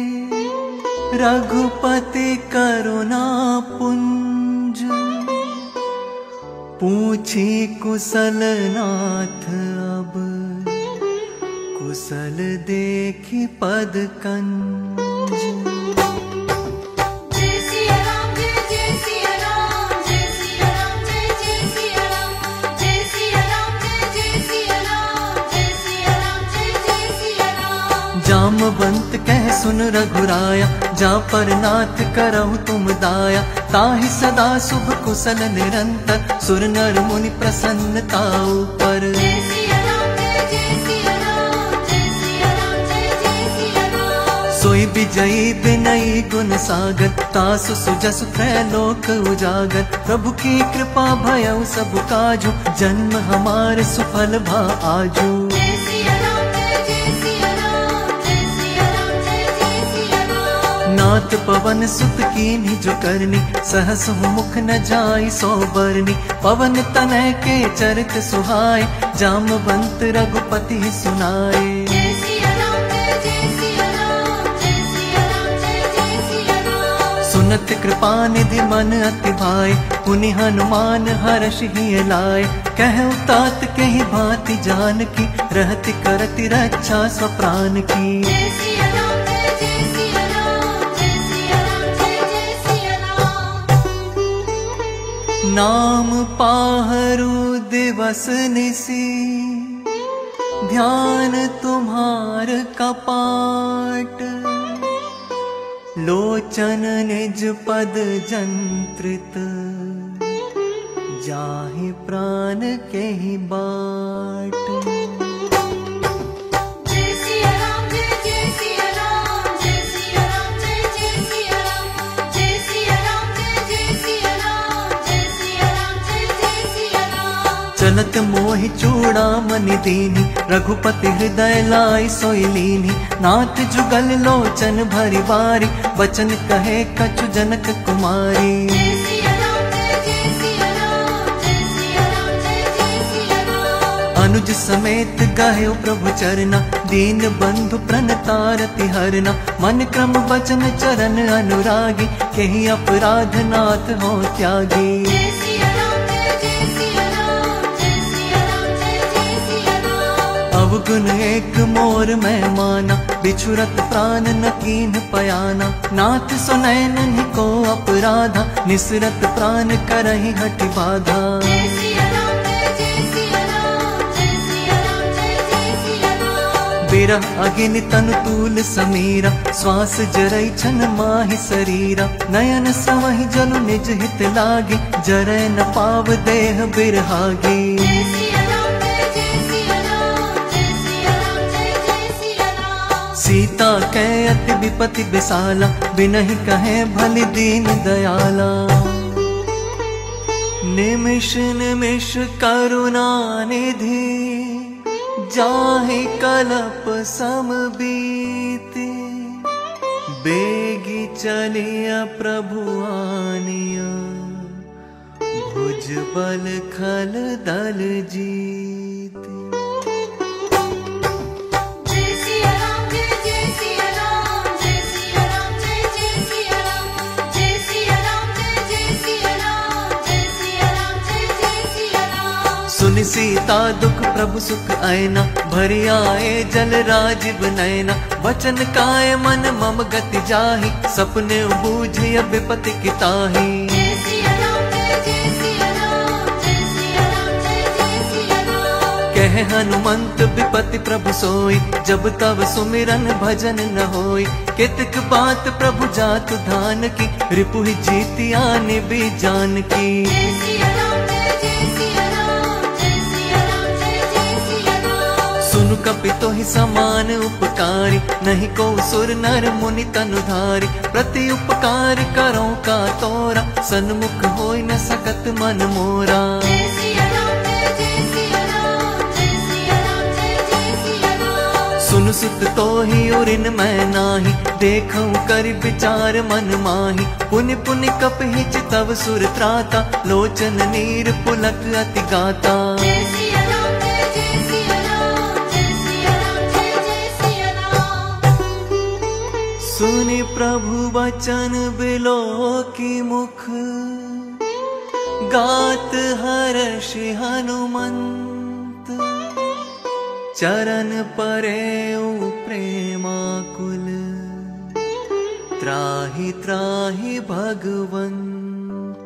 रघुपति करुणा पुंज। पूछी कुशल नाथ अब, कुशल देखी पद कंज। जय सिया राम जय जय सिया राम, जय सिया राम जय जय सिया राम, जय सिया राम जय जय सिया राम, जय सिया राम जय जय सिया राम। जामवंत कह सुन रघुराया, जा पर नाथ करहु तुम दाया। ताहि सदा शुभ कुशल निरंतर, सुर नर मुनि प्रसन्नता ऊपर। जय सिया राम जय जय सिया राम, जय सिया राम जय जय सिया राम। सोई विजयी विनयी गुण सागर, तासु सुजसु त्रैलोक उजागर। प्रभु की कृपा भयउ सब काजु, जन्म हमार सुफल भा आजू। जय सिया राम जय जय सिया राम, जय सिया राम जय जय सिया राम। नाथ पवन सुत कीन्ही जो करनी, सहस मुख न जाई सो बरनी। पवन तनय के चरित सुहाए, जामवंत रघुपति सुनाए। जय सिया राम जय जय सिया राम, जय सिया राम जय जय सिया राम। सुनत कृपा निधि मन अति भाई, पुनि हनुमान हर्ष ही लाए। कहु तात के ही भांति जान की, रहति करति रक्षा स्वप्राण की। जय सिया राम जय जय सिया राम, जय सिया राम जय जय सिया राम। नाम पाहरु दिवस निसी, ध्यान तुम्हार कपाट, लोचन निज पद जंत्रित, जाहि प्राण के ही बाट। जय सिया राम जय जय सिया राम, जय सिया राम जय जय सिया राम, जय सिया राम जय जय सिया राम, जय सिया राम जय जय सिया राम। चलत मोहि चूड़ामणि दीनी, रघुपति हृदय लाई सोई लीनी। नाथ जुगल लोचन भरी बारी, बचन कहे कछु जनक कुमारी। जय सिया राम जय जय सिया राम, जय सिया राम जय जय सिया राम। अनुज समेत गायो प्रभु चरना, दीन बंधु प्रणतारति हरना। मन क्रम वचन चरण अनुरागी, केहि अपराध नाथ हो त्यागी। जय सिया राम जय जय सिया राम, जय सिया राम जय जय सिया राम। अवगुण एक मोर मैं माना, बिछुरत प्राण न कीन्ह पयाना। नाथ सुनैन को अपराधा, निसरत प्राण करहि हठि बाधा। जय सिया राम जय जय सिया राम, जय सिया राम जय जय सिया राम। बिरह अगिन तनु तूल समीरा, श्वास जरई छन माहि शरीरा। नयन संवहि जनु निज हित लागी, जरय न पाव देह बिरहागी। जय सिया राम जय जय सिया राम, जय सिया राम जय जय सिया राम। सीता कै अति विपति बिसाला, बिनहि कहे भलि दीन दयाला। निमिष निमिष करुणा निधि, जाहि कलप सम बीति। बेगी चलिया प्रभु आनिया, भुज बल खल दल जीति। जय सिया राम जय जय सिया राम, जय सिया राम जय जय सिया राम, जय सिया राम जय जय सिया राम, जय सिया राम जय जय सिया राम। सुनि सीता दुख प्रभु सुख आयना, भरि आए जल राजीव नयना। वचन काय मन मम गति जाहि, सपने बूझिय विपति किताहि। जय सिया राम जय जय सिया राम, जय सिया राम जय जय सिया राम। कह हनुमंत विपति प्रभु सोई, जब तब सुमिरन भजन न होई। कितक बात प्रभु जातु धान की, रिपुहि जीतिया निबि जानकी। जय सिया राम जय जय सिया राम, जय सिया राम जय जय सिया राम। सुनु कपि तोहि समान उपकारी, नहीं को सुर नर मुनि तनुधारी। प्रति उपकार करो का तोरा, सन्मुख होई न सकत मन मोरा। जय सिया राम जय जय सिया राम, जय सिया राम जय जय सिया राम। सुन सुत तोहि उरिन मैं नाही, देखऊं कर विचार मन माही। पुनि पुनि कपहि चितव सुर त्राता, लोचन नीर पुलक अति गाता। जय सिया राम जय जय सिया राम, जय सिया राम जय जय सिया राम। सुनि प्रभु वचन बिलो की मुख, गात हर्षि हनुमंत। चरण परेउ प्रेमाकुल, त्राहि त्राहि भगवंत।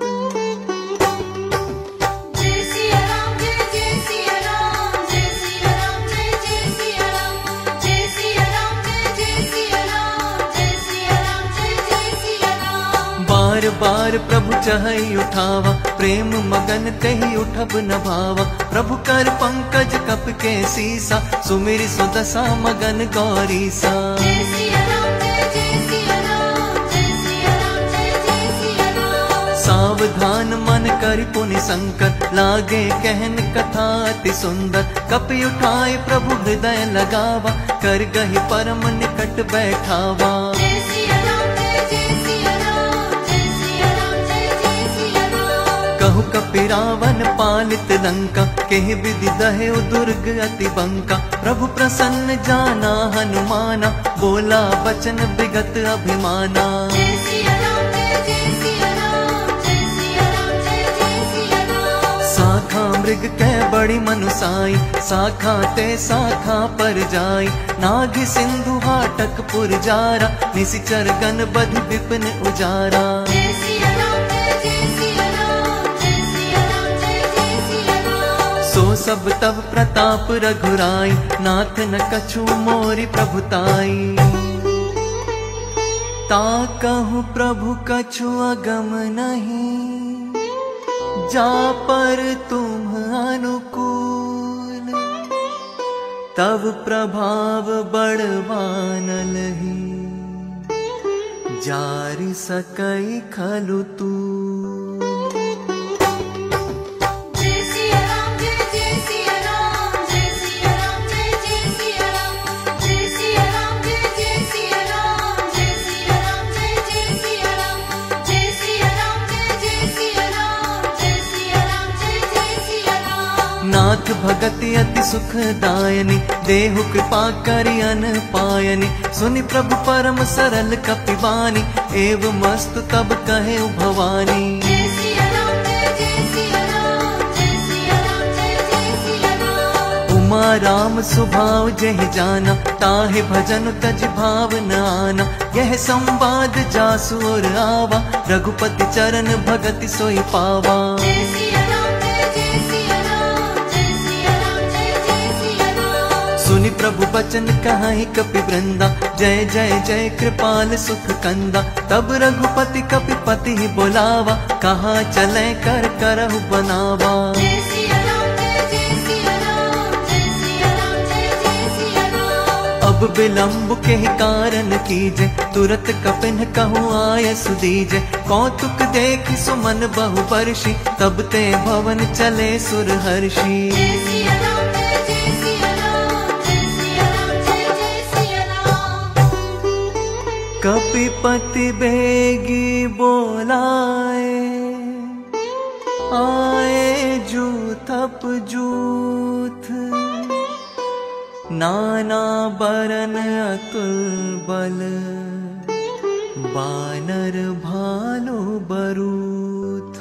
जय सिया राम जय जय सिया राम, जय सिया राम जय जय सिया राम, जय सिया राम जय जय सिया राम, जय सिया राम जय जय सिया राम। बार बार प्रभु चहई उठावा, प्रेम मगन तेहि उठब न भावा। प्रभु कर पंकज कप के सीसा, सुमिरि सुदशा मगन गौरीसा। जय सिया राम जय जय सिया राम, जय सिया राम जय जय सिया राम। सावधान मन कर पुनि संकर, लागे कहन कथा अति सुंदर। कपि उठाए प्रभु हृदय लगावा, कर गहि परम निकट बैठावा। जय सिया राम जय जय सिया राम, जय सिया राम जय जय सिया राम। कहु कपि रावण पालित लंका, केहि विधि दहे दुर्ग अति बंका। प्रभु प्रसन्न जाना हनुमाना, बोला बचन विगत अभिमाना। जय सिया राम जय जय सिया राम, जय सिया राम जय जय सिया राम। साखा मृग कह बड़ी मनुसाई, साखा ते साखा पर जाई। नाग सिंधु हाटक पुर जारा, निशिचर गण बधि विपिन उजारा। जय सिया राम जय जय सिया राम, जय सिया राम जय जय सिया राम। सो सब तब प्रताप रघुराई, नाथ न कछु मोरी प्रभुताई। ता कहूँ प्रभु कछु अगम नहीं, जा पर तुम अनुकूल, तब प्रभाव बड़वानल ही, जारि सकई खलु तू। जय सिया राम जय जय सिया राम, जय सिया राम जय जय सिया राम, जय सिया राम जय जय सिया राम, जय सिया राम जय जय सिया राम, जय सिया राम जय जय सिया राम, जय सिया राम जय जय सिया राम। नाथ भगति अति सुखदायनी, देहु कृपा करि अन पायनी, सुनि प्रभु परम सरल कपिबानी, एव मस्त तब कहे भवानी। जय सिया राम जय जय सिया राम, जय सिया राम जय जय सिया राम। उमा राम स्वभाव जहि जाना, ताहि भजन तज भाव न आना, यह संवाद जासु और आवा, रघुपति चरण भगति सोई पावा। जय सिया राम जय जय सिया राम, जय सिया राम जय जय सिया राम। सुनि प्रभु बचन कहाहि कपि वृंदा, जय जय जय कृपाल सुख कंदा, तब रघुपति कपिपति ही बोलावा, कहा चले कर करहु बनावा। जय सिया राम जय जय सिया राम, जय सिया राम जय जय सिया राम। अब विलंब के कारण कीजे, तुरत कपिन कहूँ आय सुदीजे, कौतुक देख सुमन बहु वर्षी, तब ते भवन चले सुर हर्षि। जय सिया राम जय जय सिया राम, जय सिया राम जय जय सिया राम। कपिपति बेगी बोलाए, आए जूथप जूथ, नाना बरन अतुल बल, बानर भालु बरूथ।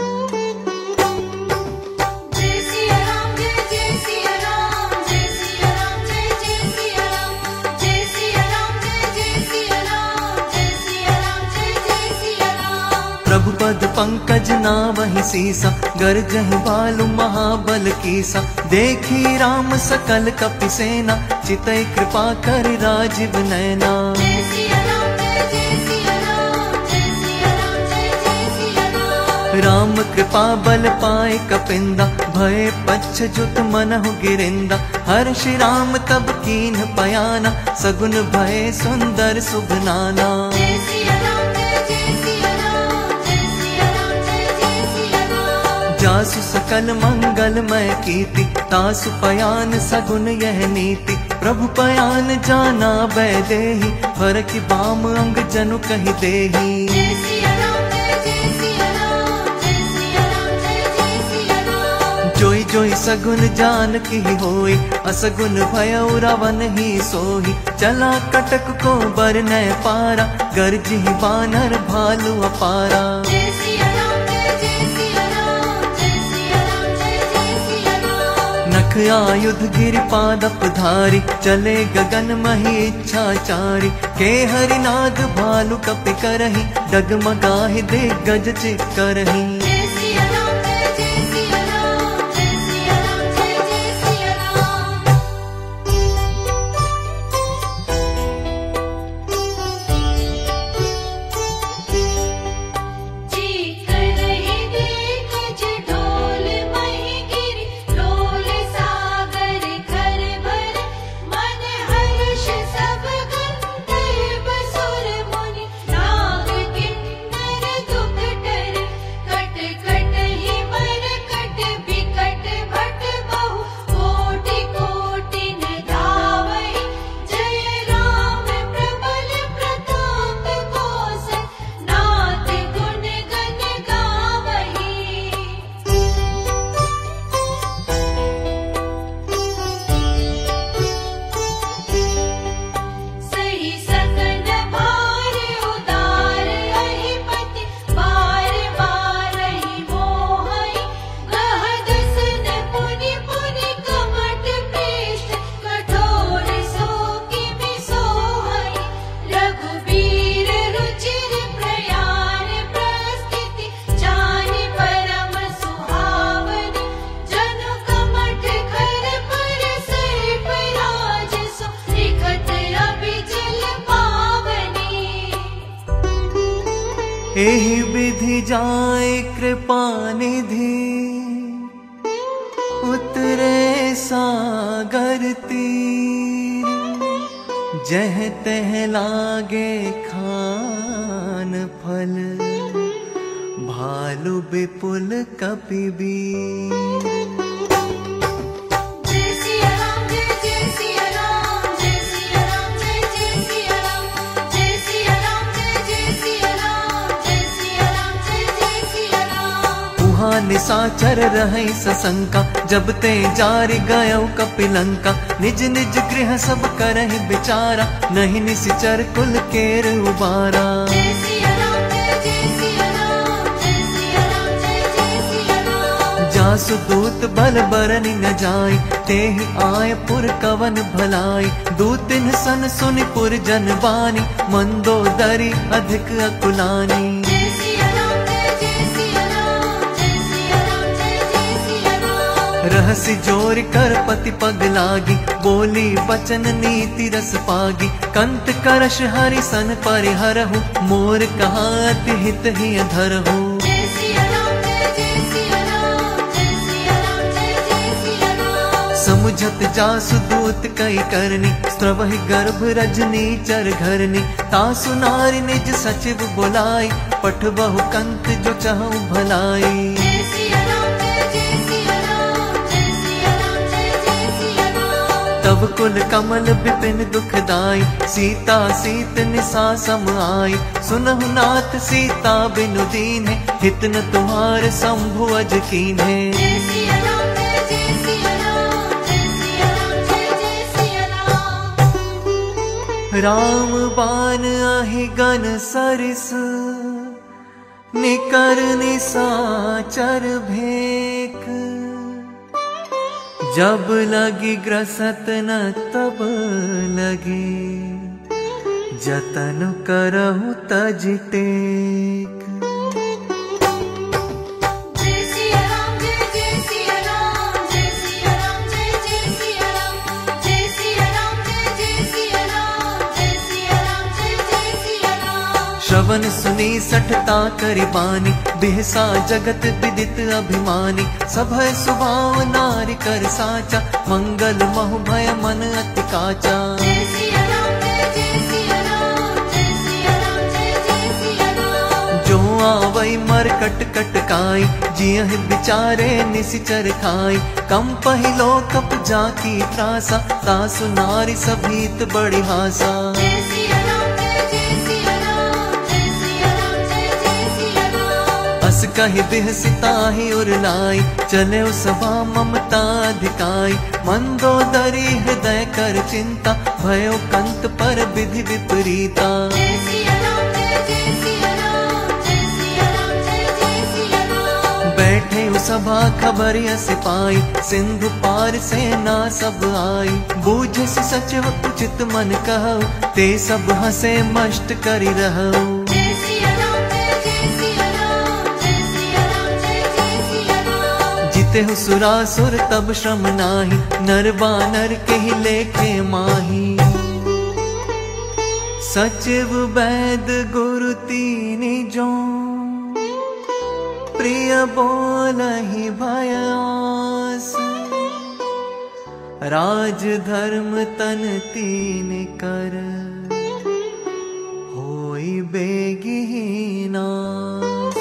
जय सिया राम जय जय सिया राम, जय सिया राम जय जय सिया राम, जय सिया राम जय जय सिया राम, जय सिया राम जय जय सिया राम। प्रभु पद पंकज नावहि सीसा, गरजहि भालु महाबल कीसा, देखी राम सकल कपि सेना, चितई कृपा कर राजीव नैना। जय सिया राम जय जय सिया राम, जय सिया राम जय जय सिया राम। राम कृपा बल पाए कपिंदा, भय पच्छजुत मनहु गिरिंदा, हर्षि राम तब कीन्ह पयाना, सगुन भय सुंदर शुभ नाना। जय सिया राम जय जय सिया राम, जय सिया राम जय जय सिया राम। जासु सकल मंगलमय कीर्ति, तासु पयान सगुन यह नीति, प्रभु पयान जाना बैदेही, फरकि बाम अंग जनु कहि देही। जय सिया राम जय जय सिया राम, जय सिया राम जय जय सिया राम। जोई जोई सगुन जान की होई, असगुन भयउ रावण ही सोही, चला कटक को बर न पारा, गर्जि बानर भालु अपारा। जय सिया राम जय जय सिया राम, जय सिया राम जय जय सिया राम। नख आयुध गिरिपादप धारी, चले गगन मही इच्छाचारी, के हरिनाद भालु कपि करही, डगमगाहि दिग्गज चिक्करही। जय सिया राम जय जय सिया राम, जय सिया राम जय जय सिया राम। जी करहि दिग्गज ढोल महि गिरि, डोल सागर घर भर, मन हर्ष सब गंधर्व सुर मुनि, नाग किन्नर दुख डर, कट एहि विधि जाय कृपा निधि उतरे सागर तीर जह तह लागे खान फल भालु विपुल कपिबीर। जय सिया राम जय जय सिया राम जय सिया राम जय जय सिया राम जय सिया राम जय जय सिया राम जय सिया राम जय जय सिया राम। उहाँ निसाचर रहे ससंका जब ते जारी गयो कपिलंका निज निज गृह सब करहि विचारा नहीं निसिचर कुल केर उबारा। जय सिया राम जय जय सिया राम जय सिया राम जय जय सिया राम। जासु दूत बल बरनि न जाय तेहि आय पुर कवन भलाई दूतिन सन सुनि पुर जन बानी मंदोदरी अधिक अकुलानी। जय सिया राम जय जय सिया राम जय सिया राम जय जय सिया राम। रहसि जोर कर पति पग लागी बोली बचन नीति रस पागी कंत करश हरि सन परिहरहु मोर कहात हित ही धरहु। जय सिया राम जय जय सिया राम जय सिया राम जय जय सिया राम। समुझत जासु दूत कई करनी स्त्रवहि गर्भ रजनी चर घरनी तासु नारी निज सचिव बुलाई पठबहु कंत जो चहु भलाई। जय सिया राम जय जय सिया राम जय सिया राम जय जय सिया राम। तब कुल कमल विपिन दुखदाई सीता सीत निसा सम आई सुनहु नाथ सीता बिनु दीन्हे हित न तुम्हार शंभु अज कीन्हे। जय सिया राम जय जय सिया राम जय सिया राम जय जय सिया राम। राम बान आहि गन सरिस निकर निसाचर भेक जब लगी ग्रसत न तब लगे जतन करहु तज टेक। जय सिया राम जय जय सिया राम जय सिया राम जय जय सिया राम जय सिया राम जय जय सिया राम जय सिया राम जय जय सिया राम। श्रवण सुनी सठता करिबानी बिहसा जगत विदित अभिमानी सभय सुभाव नारी कर साचा मंगल महु भय मन अति काचा। जय सिया राम जय जय सिया राम जय सिया राम जय जय सिया राम। जो आवई मर कट कट काई जियहि बिचारे निसिचर खाई कम पहिलो कप जाकी त्रासा तासु नारी सभीत बड़ी हासा। जय सिया राम जय जय सिया राम जय सिया राम जय जय सिया राम। अस कहि बिहसिताहि उरलाई चले सभा ममता अधिकाई मंदोदरी हृदय कर चिंता भयो कंत पर विधि विपरीता। जय सिया राम जय जय सिया राम जय सिया राम जय जय सिया राम। बैठे सभा खबर यस पाई सिंधु पार सेना सब आई बूझ सचिव उचित मन कहु ते सब हसे मष्ट करि रहु। जय सिया राम जय जय सिया राम जय सिया राम जय जय सिया राम। जितेहु सुरासुर तब श्रम नाही नर बानर के ही लेखे माही सचिव वैद गुरु तीनि जो प्रिय बोलहि भयास राज धर्म तन तीन कर होई बेगी नास।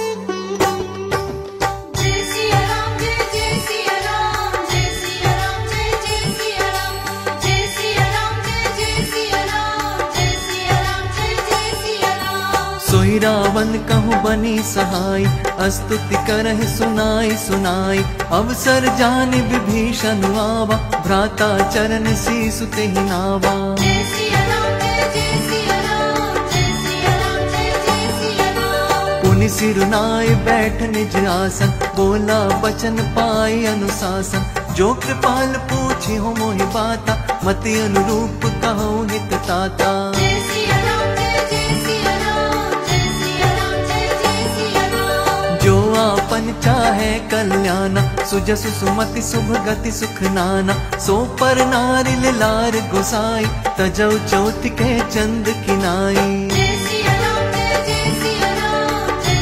जय सिया राम जय जय सिया राम जय सिया राम जय जय सिया राम जय सिया राम जय जय सिया राम जय सिया राम जय जय सिया राम। सोई रावण कहूँ बनी सहाय अस्तुति करहि सुनाई सुनाई अवसर जानि विभीषण आवा भ्राता चरण सीसु तेहि नावा। जय सिया राम जय जय सिया राम जय सिया राम जय जय सिया राम। पुनि सिरुनाय बैठ निज आसन बोला बचन पाई अनुशासन जो कृपाल पूछी हो मोहि बाता मति अनुरूप कहो हित ताता। जय सिया राम जय जय सिया राम जय सिया राम जय जय सिया राम। जो आपन चाहे कल्याण सुजसु सुमति शुभ गति सुख नाना सो पर नारी लार गोसाई तजौ चौथ के चंद किनाई। जय सिया राम जय जय सिया राम जय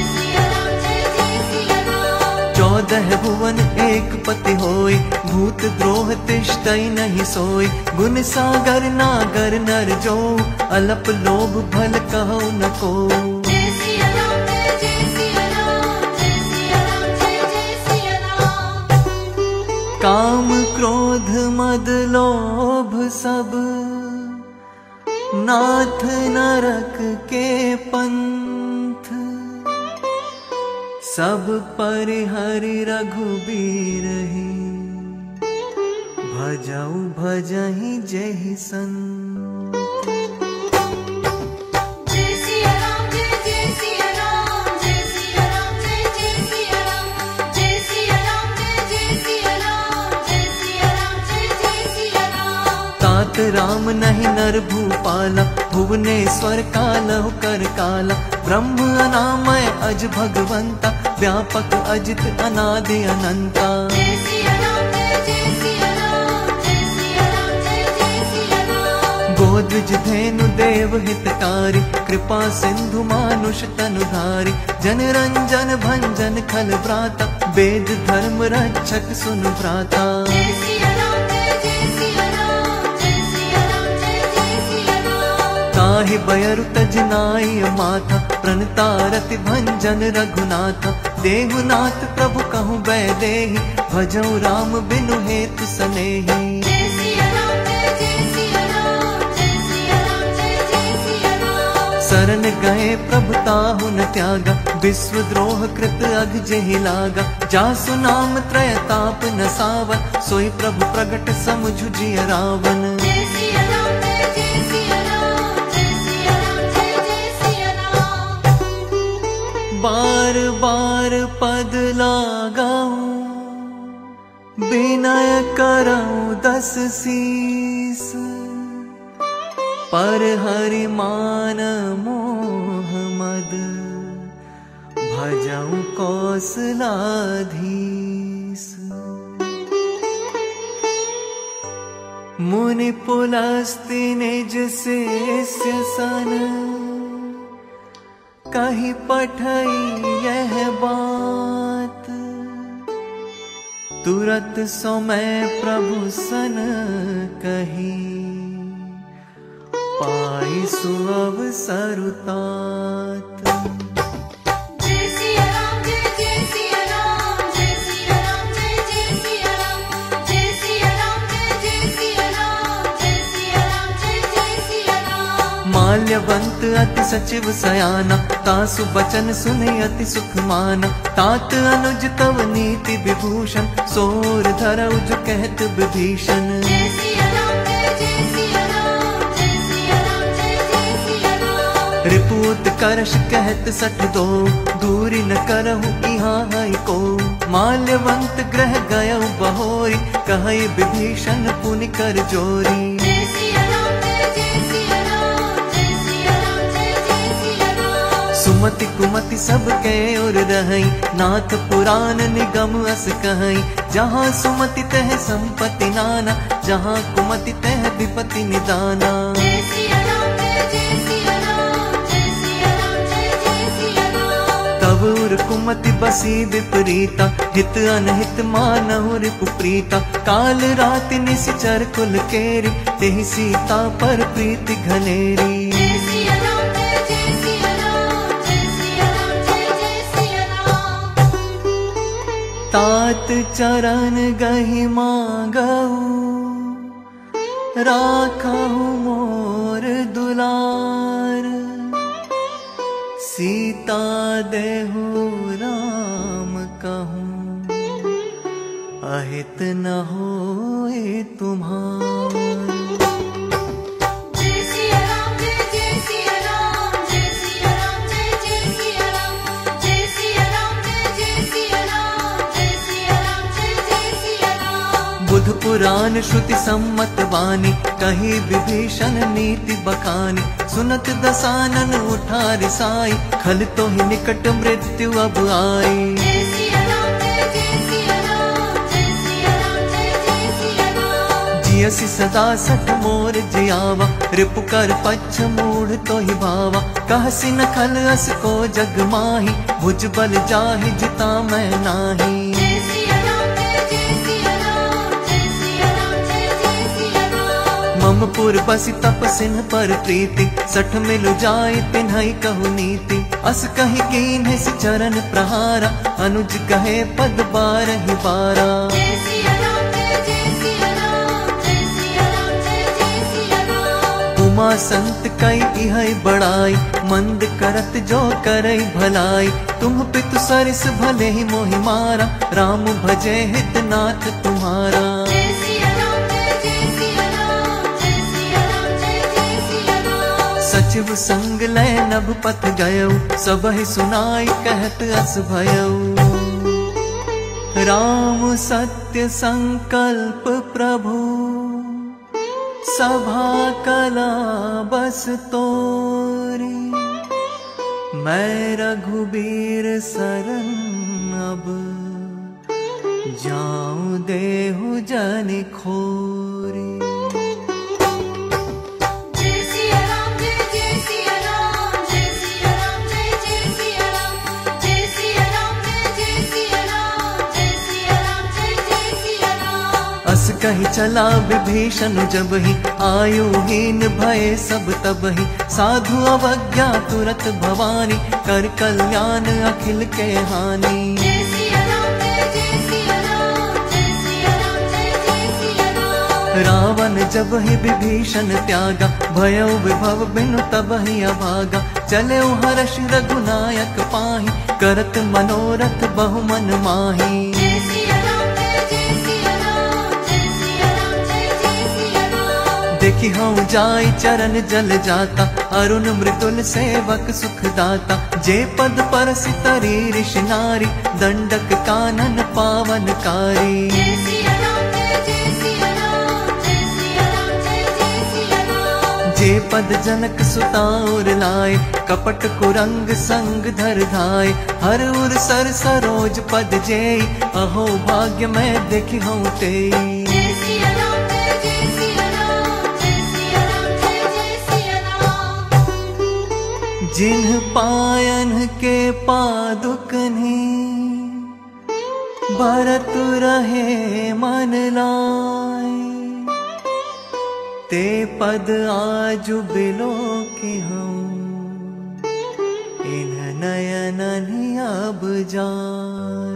तह भुवन एक पति होय, भूत द्रोह तिष्ठई नहीं सोय। गुण सागर नागर नर जो, अलप लोभ भल कहो न को। जय सिया राम जय जय सिया राम, जय सिया राम जय जय सिया राम। काम क्रोध मद लोभ सब, नाथ नरक के पंथ। सब परिहरि रघुबीर ही, भजऊ भजहि जेहि संत। जय सिया राम जय जय सिया राम, जय सिया राम जय जय सिया राम। जय सिया राम जय जय सिया राम, जय सिया राम जय जय सिया राम। तात राम नहीं नर भूपाला, भुवनेश्वर कालहु कर काला। ब्रह्म अनामय अज भगवंता, व्यापक अजित अनादि अनंता। जय सिया राम जय जय सिया राम, जय सिया राम जय जय सिया राम। गोद्विज धेनु देव हितकारी, कृपा सिंधु मानुष तनुधारी। जन रंजन भंजन खल भ्राता, वेद धर्म रक्षक सुन भ्राता। जय सिया राम जय जय सिया राम, जय सिया राम जय जय सिया राम। ताहि बयरु तज नाई माथा, प्रणतारति भंजन रघुनाथ। देहुनाथ प्रभु कहूँ बैदेहि, भजऊ राम बिनु हेतु सनेहि। जय सिया राम जय जय सिया राम, जय सिया राम जय जय सिया राम। शरण गए प्रभु ताहु न त्यागा, विश्व द्रोह कृत अघ जेहि लागा। जासु नाम त्रय ताप न सावन, सोई प्रभु प्रगट समुझु जिय रावण। जय सिया राम जय जय सिया राम, जय सिया राम जय जय सिया राम। बार बार पद लगाऊं, विनय करऊं दस शीस। पर हरि मान मोह मद, भजऊं कौशलाधीश। मुनि पुलस्ति निज शिष्य सन, कही पठई यह बात। तुरत सो मैं प्रभु सन कही, पाई सुअवसर तात। जय सिया राम जय जय सिया राम, जय सिया राम जय जय सिया राम। जय सिया राम जय जय सिया राम, जय सिया राम जय जय सिया राम। माल्यवंत अति सचिव सयाना, तासु बचन सुने अति सुख माना। तात अनुज तव नीति विभूषण, सोर धरऊ जो कहत विभीषण। जय सिया राम जय जय सिया राम, जय सिया राम जय जय सिया राम। रिपुत करश कहत सठ दो, दूरी न करहु इहाँ है को। माल्यवंत ग्रह गयउ बहोरी, कहई विभीषण पुनि कर जोरी। जय सिया राम जय जय सिया राम, जय सिया राम जय जय सिया राम। सुमति कुमति सब के ओर रहई, नाथ पुराण निगम अस कहई। जहाँ सुमति तह संपत्ति नाना, जहाँ कुमति तह विपत्ति निदाना। जय सिया राम जय जय सिया राम, जय सिया राम जय जय सिया राम। तब उर कुमति बसी विपरीता, हित अनहित मानहु रिपुप्रीता। काल राति निश्चर कुल केरी, तेहि सीता पर प्रीति घनेरी। जय सिया राम जय जय सिया राम, जय सिया राम जय जय सिया राम। तात चरण गहि मांगऊ, राखहु मोर दुलार। सीता देहु राम कहूँ, अहित न होए तुम्हार। जय सिया राम जय जय सिया राम, जय सिया राम जय जय सिया राम। जय सिया राम जय जय सिया राम, जय सिया राम जय जय सिया राम। बुध पुराण श्रुति सम्मत वाणी, कही विभीषण नीति बखानी। सुनत दसानन उठा रिसाई, खल तो ही निकट मृत्यु अब आई। जय सिया राम जय जय सिया राम, जय सिया राम जय जय सिया राम। जियसि सदा सठ मोर जियावा, रिपु कर पच्छ मूढ़ तो ही भावा। कहसि न खल अस को जग माही, भुज बल जाहि जिता मैं नाही। जय ममपुर बसी तपसिन पर प्रीति, सठ मिलु जाय तिन्हई कहु नीति। अस कहि कीन्हे सि चरण प्रहारा, अनुज कहे पद बारहि बारा। जय सिया राम जय जय सिया राम, जय सिया राम जय जय सिया राम। उमा संत कई इहै बड़ाई, मंद करत जो करई भलाई। तुम पितु सरिस भले ही मोहि मारा, राम भजे हित नाथ तुम्हारा। जय सिया राम जय जय सिया राम, जय सिया राम जय जय सिया राम। सचिव संग लय नभ पथ गयौ, सबहि सुनाई कहत अस भयौ। राम सत्य संकल्प प्रभु, सभा कला बस तोरी। मैं रघुबीर सरन अब, जाऊं देहु जन खोरी। जय सिया राम जय जय सिया राम, जय सिया राम जय जय सिया राम। जय सिया राम जय जय सिया राम, जय सिया राम जय जय सिया राम। अस कहि चला विभीषण जबहि, आयुहीन भय सब तबहि। साधु अवज्ञा तुरत भवानी, कर कल्याण अखिल के हानि। जय सिया राम जय जय सिया राम, जय सिया राम जय जय सिया राम। रावण जबहि विभीषण त्यागा, भयउ विभव बिनु तबहि अभागा। चले हर्ष रघुनायक पाहि, करत मनोरथ बहु मन माहि। जय सिया राम जय जय सिया राम, जय सिया राम जय जय सिया राम। देखि हऊँ जाय चरण जल जाता, अरुण मृदुल सेवक सुख दाता। जे पद परसि तरी ऋषि नारी, दंडक कानन पावनकारी। जय सिया राम जय जय सिया राम, जय सिया राम जय जय सिया राम। जे पद जनक सुता उर लाए, कपट कुरंग संग धर धाय। हर उर सर सरोज पद जेई, अहो भाग्य मैं देखि हऊँ तेई। जय सिया राम जय जय सिया राम, जय सिया राम जय जय सिया राम। जिन्ह पायन के पादुकन्हि, भरत रहे मन लाय। ते पद आजु बिलो की हूँ, इन्ह नयनन अब जाय।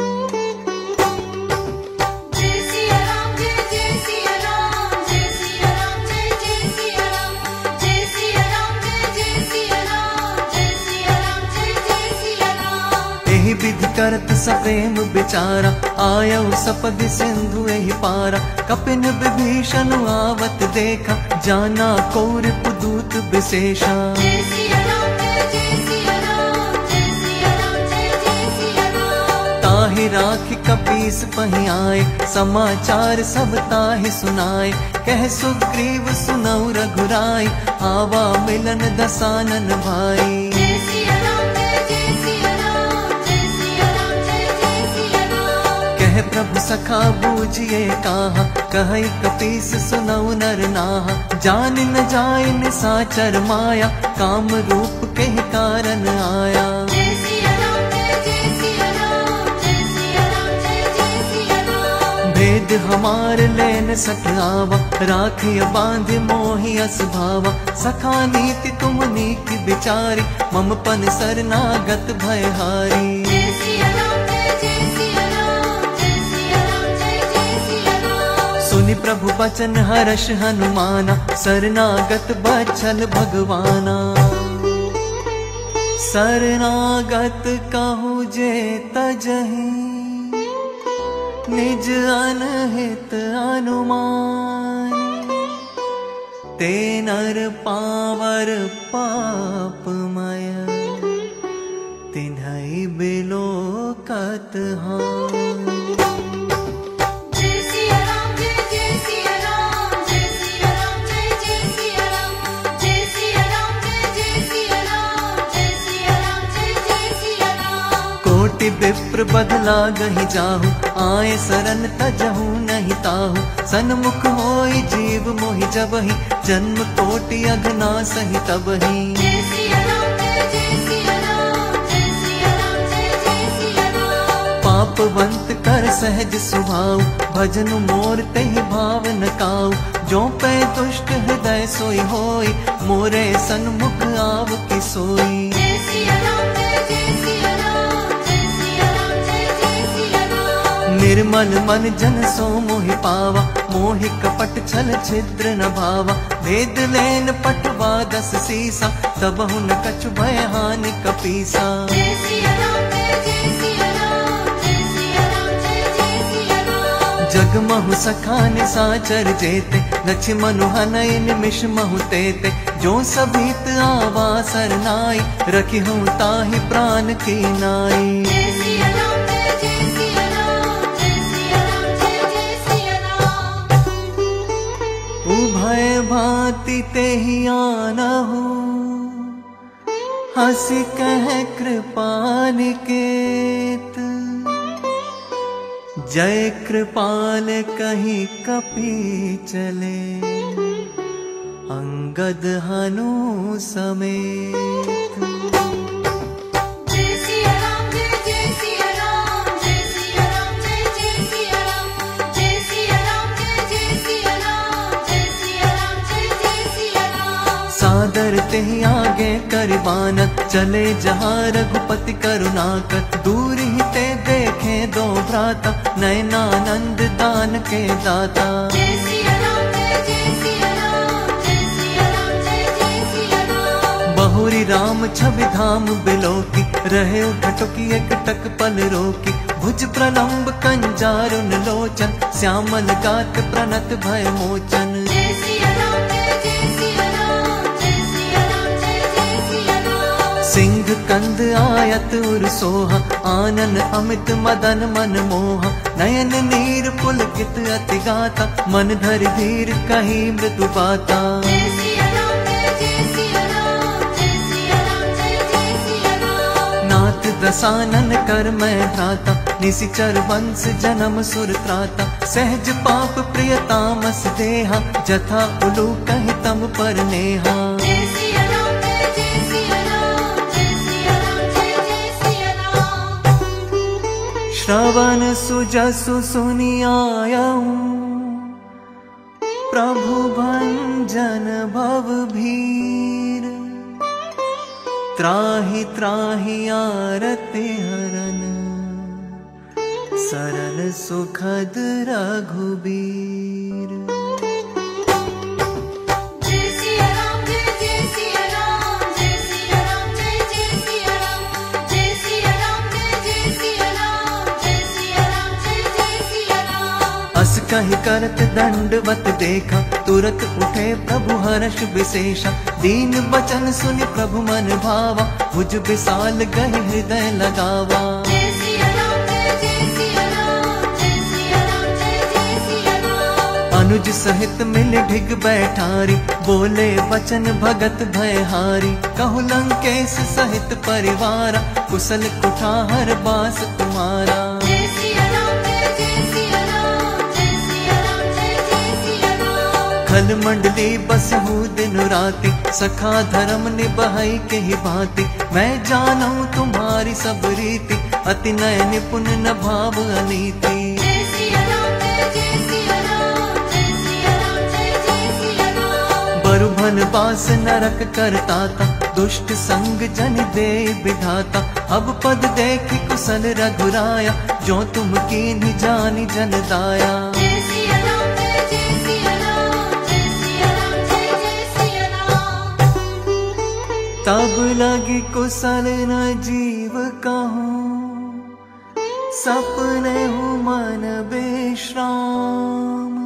जय सिया राम जय जय सिया राम, जय सिया राम जय जय सिया राम। जय सिया राम जय जय सिया राम, जय सिया राम जय जय सिया राम। एहि विधि करत सप्रेम विचारा, आयउ सपदि सिंधु एहि पारा। कपिन विभीषण आवत देखा, जाना कौरव दूत विशेषा। जय सिया राम जय जय सिया राम, जय सिया राम जय जय सिया राम। ताहि राखि कपीस पहि आए, समाचार सब ताहि सुनाए। कह सुग्रीव सुनौ रघुराई, आवा मिलन दसानन भाई। जय सिया राम जय जय सिया राम, जय सिया राम जय जय सिया राम। कह प्रभु सखा बूझिए काहा, कहै कपीस सुनौ नर नाहा। जान न जाय निसाचर माया, काम रूप के कारण आया। जय सिया राम जय जय सिया राम, जय सिया राम जय जय सिया राम। भेद हमार लेन सठ आवा, राखिय बांध मोहि अस भावा। सखा नीति तुम नीति विचारी, मम पन शरणागत भयहारी। जय सिया राम जय जय सिया राम, जय सिया राम जय जय सिया राम। सुनि प्रभु बचन हर्ष हनुमाना, शरणागत बच्छल भगवाना। शरणागत कहूँ जे तजहि, निज अनहित अनुमान। ते नर पावर पापमय, तिन्है बिलोकत हानि। जय सिया राम जय जय सिया राम, जय सिया राम जय जय सिया राम। जय सिया राम जय जय सिया राम, जय सिया राम जय जय सिया राम। कोटि विप्र बदला गहि जाहु, आए सरन तजहु नहीं ताहु। सन्मुख होई जीव मोहि जबहि, जन्म कोटि अघना सहि तबहि। जय सिया राम जय जय सिया राम, जय सिया राम जय जय सिया राम। पापवंत कर सहज सुभाव, भजन मोर तेहि भाव न काऊ। जो पे दुष्ट हृदय सोई होई, मोरे सन्मुख आव की सोई। जय सिया राम जय जय सिया राम, जय सिया राम जय जय सिया राम। निर्मल मन जन सो मोहि पावा, मोहि कपट छल छिद्र न भावा। भेद लेन पटवा दस सीसा, तब हुन कछु भय हानि कपीसा। जय सिया राम जय जय सिया राम, जय सिया राम जय जय सिया राम। जग महु सखा निसाचर जेते, लक्ष्मण हनई निमिष महु तेते। जो सभीत आवा सरनाई, रखी हूँ ताहि प्राण की नाई। जय सिया राम जय जय सिया राम, जय सिया राम जय जय सिया राम। उभय भांति तेहि आनहु, हंसी कह कृपा निकेत। जय कृपाल कहीं कपि चले, अंगद हनु समेत। जय सिया राम जय जय सिया राम, जय सिया राम जय जय सिया राम। जय सिया राम जय जय सिया राम, जय सिया राम जय जय सिया राम। सादर तेहि आगे करबानत, चले जहाँ रघुपति करुणाकर। दूर ही ते देखे दो भ्राता, नयनानंद दान के दाता। जय सिया राम जय जय सिया राम, जय सिया राम जय जय सिया राम। बहुरी राम छवि धाम बिलोकी, रहे उठटुकी एक टक पल रोकी। भुज प्रलंब कंजारुन लोचन, श्यामल गात प्रणत भय मोचन। जय सिया राम जय जय सिया राम, जय सिया राम जय जय सिया राम। सिंह कंद आयत उर सोहा, आनन अमित मदन मन मोहा। नयन नीर पुलकित अति गाता, मन धरि धीर कही मृदु बाता। जय सिया राम जय जय सिया राम, जय सिया राम जय जय सिया राम। नाथ दसानन कर मैं भ्राता, निशिचर वंश जन्म सुर त्राता। सहज पाप प्रियतामस देहा, जथा उलू कहि तम पर नेहा। जय सिया राम जय जय सिया राम, जय सिया राम जय जय सिया राम। श्रवण सुजसु सुनि आयहूँ, प्रभु भंजन भव भीर। त्राहि त्राहि आरति हरन, सरल सुखद रघुबीर। जय सिया राम जय जय सिया राम, जय सिया राम जय जय सिया राम। जय सिया राम जय जय सिया राम, जय सिया राम जय जय सिया राम। अस कहि करत दंडवत देखा, तुरत उठे प्रभु हर्ष विशेषा। दीन बचन सुनि प्रभु मन भावा, भुज विशाल गहि हृदय लगावा। जय सिया राम जय जय सिया राम, जय सिया राम जय जय सिया राम। अनुज सहित मिल ढिग बैठारी, बोले वचन भगत भयहारी। कहु लंकेश सहित परिवारा, कुशल कुठार बास तुम्हारा। जय सिया राम जय जय सिया राम, जय सिया राम जय जय सिया राम। खल मंडली बसहु दिन राति, सखा धर्म निबहई के ही भांति। मैं जानूं तुम्हारी सब रीति, अति नय निपुण न भाव अनीति। जय सिया राम जय जय सिया राम, जय सिया राम जय जय सिया राम। बरुभन बास नरक करताता, दुष्ट संग जन दे विधाता। अब पद देखि कुशल रघुराया, जो तुम कीन्ही जानि जन दाया। जय सिया राम जय जय सिया राम, जय सिया राम जय जय सिया राम। तब लगी कुशल न जीव कहूँ, सपने हूँ मन विश्राम।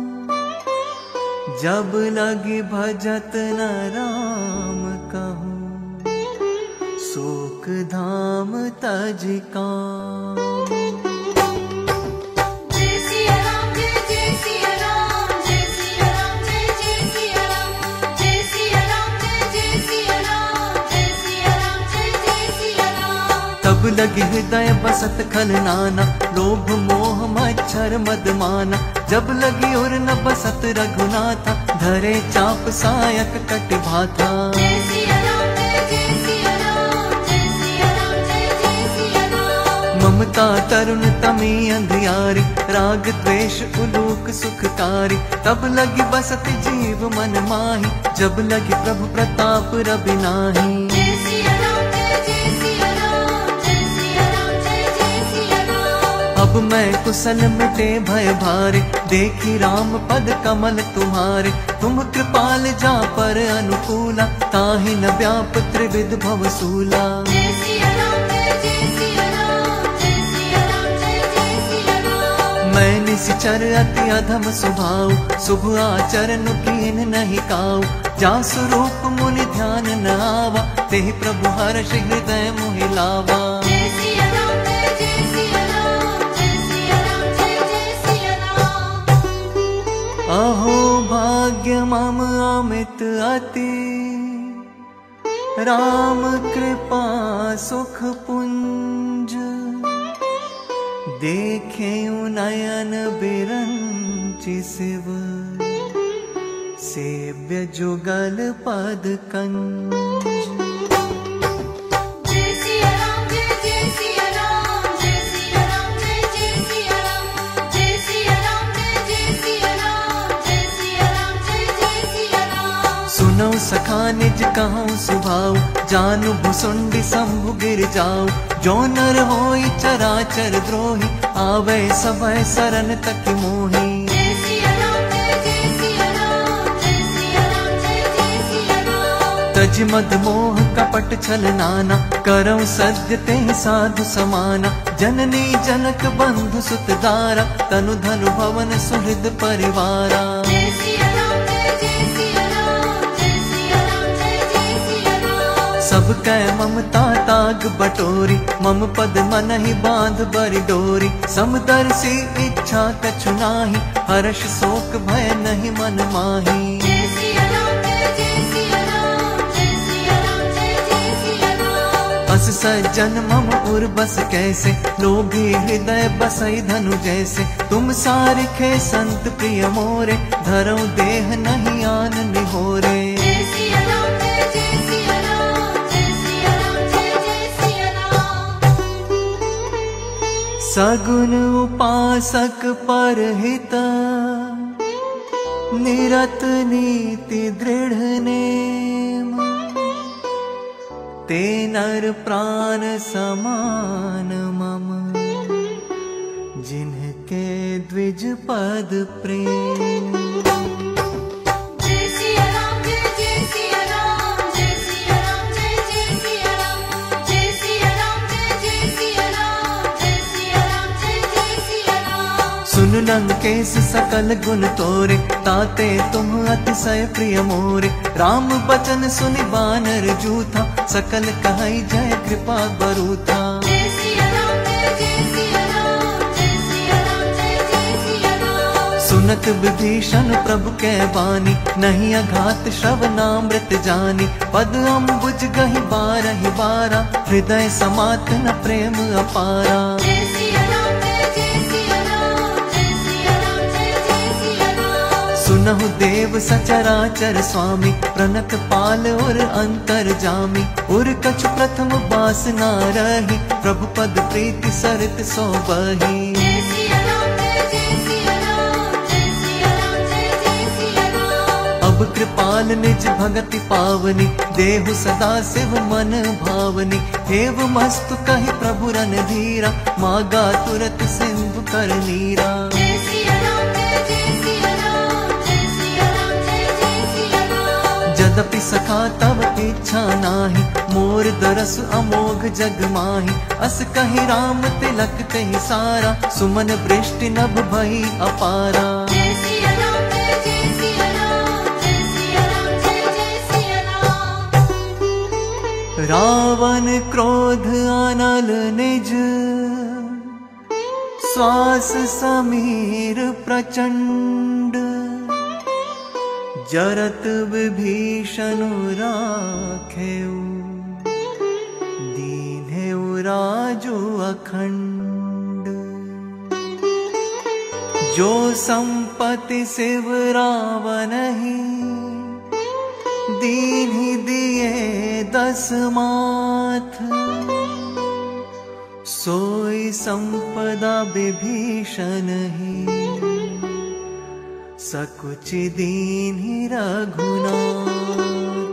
जब लगी भजत न राम कहूँ, शोक धाम तज काम। जय सिया राम जय जय सिया राम, जय सिया राम जय जय सिया राम। जय सिया राम जय जय सिया राम, जय सिया राम जय जय सिया राम। तब लगी हृदय बसत खल नाना, लोभ मोह मच्छर मदमाना। जब लगी और न बसत रघुनाथा, धरे चाप सायक कट भाथा। जय सिया राम जय जय सिया राम, जय सिया राम जय जय सिया राम। मम ममता तरुण तमी अंधियारी, राग द्वेष उलूक सुखकारी। तब लगी बसत जीव मन माही, जब लगी प्रभु प्रताप रवि नाही। जय सिया राम जय जय सिया राम, जय सिया राम जय जय सिया राम। अब मैं कुशल मिटे भय भारे, देखी राम पद कमल तुम्हारे। तुम कृपाल जा पर अनुकूला, ताहि न व्याप त्रिविध भवसूला। जय सिया राम जय जय सिया राम, जय सिया राम जय जय सिया राम। मैं निश्चर अति अधम स्वभाव, शुभ आचरण कीन नहीं काऊ। जा स्वरूप मुनि ध्यान न आवा, तेहि प्रभु हर्ष हृदय मोहि लावा। जय सिया राम जय जय सिया राम, जय सिया राम जय जय सिया राम। अहो भाग्य मम अमित अति, राम कृपा सुख पुंज। देखे नयन बिरंचि शिव, सेव्य जुगल पद कंज। जय सिया राम जय जय सिया राम, जय सिया राम जय जय सिया राम। जय सिया राम जय जय सिया राम, जय सिया राम जय जय सिया राम। सुनो सखा निज कहूँ सुभाऊ, जानु भुसुंडी शंभु गिर जाऊ। जो नर होई चराचर द्रोही, आवे सभय सरन तकी मोही। जय सिया राम जय जय सिया राम, जय सिया राम जय जय सिया राम। तज मद मोह कपट छल नाना, करऊं सद्य ते साधु समाना। जननी जनक बंधु सुत दारा, तनु धनु भवन सुहृद परिवारा। जय सिया राम जय जय सिया राम, जय सिया राम जय जय सिया राम। सब कै ममता ताग बटोरी, मम पद मन ही बांध बरि डोरी। समदर्शी इच्छा कछु नाही, हर्ष शोक भय नहीं मन माही। जय सिया राम जय जय सिया राम, जय सिया राम जय जय सिया राम। अस सज्जन मम उर बस कैसे, लोभी हृदय बसई धनु जैसे। तुम सारिखे संत प्रिय मोरे, धरऊ देह नहीं आन निहोरे। जय सिया राम जय जय सिया राम, जय सिया राम जय जय सिया राम। सगुन उपासक परहित, निरत नीति दृढ़ नेम। ते नर प्राण समान मम, जिनके द्विज पद प्रेम। जय सिया राम जय जय सिया राम, जय सिया राम जय जय सिया राम। जय सिया राम जय जय सिया राम, जय सिया राम जय जय सिया राम। सुन लंकेश सकल गुण तोरे, ताते तुम अतिशय प्रिय मोरे। राम बचन सुनि बानर जूथा, सकल कहई जय कृपा बरूथा। जय सिया राम जय जय सिया राम, जय सिया राम जय जय सिया राम। सुनत विभीषण प्रभु कै बानी, नहीं अघात श्रवणामृत जानी। पद अम्बुज गहि बारहि बारा, हृदय समात न प्रेम अपारा। जय सिया राम जय जय सिया राम, जय सिया राम जय जय सिया राम। सुनहु देव सचराचर स्वामी, प्रणत पाल और अंतर जामी। उर कछु प्रथम बास ना रही, प्रभु पद प्रीति सरित सो बही। जय सिया राम जय जय सिया राम, जय सिया राम जय जय सिया राम। अब कृपाल निज भगति पावनी, देहु सदा शिव मन भावनी। हेव मस्तु कहि प्रभु रणधीरा, मागा तुरत सिंधु कर नीरा। जय सिया राम जय जय सिया राम, जय सिया राम जय जय सिया राम। जदपि सखा तब इच्छा नाही, मोर दरस अमोघ जग माही। अस कहि राम तिलक कहि सारा, सुमन वृष्टि नभ भई अपारा। जय सिया राम जय जय सिया राम, जय सिया राम जय जय सिया राम। रावण क्रोध अनल निज, श्वास समीर प्रचंड। जरत विभीषण राखेउ, दीन्हेउ राजु अखंड। जो संपत्ति शिव रावणहि, दीन्हि दिए दस माथ। सोई संपदा विभीषण ही सकुचि दीन्हि रघुनाथ।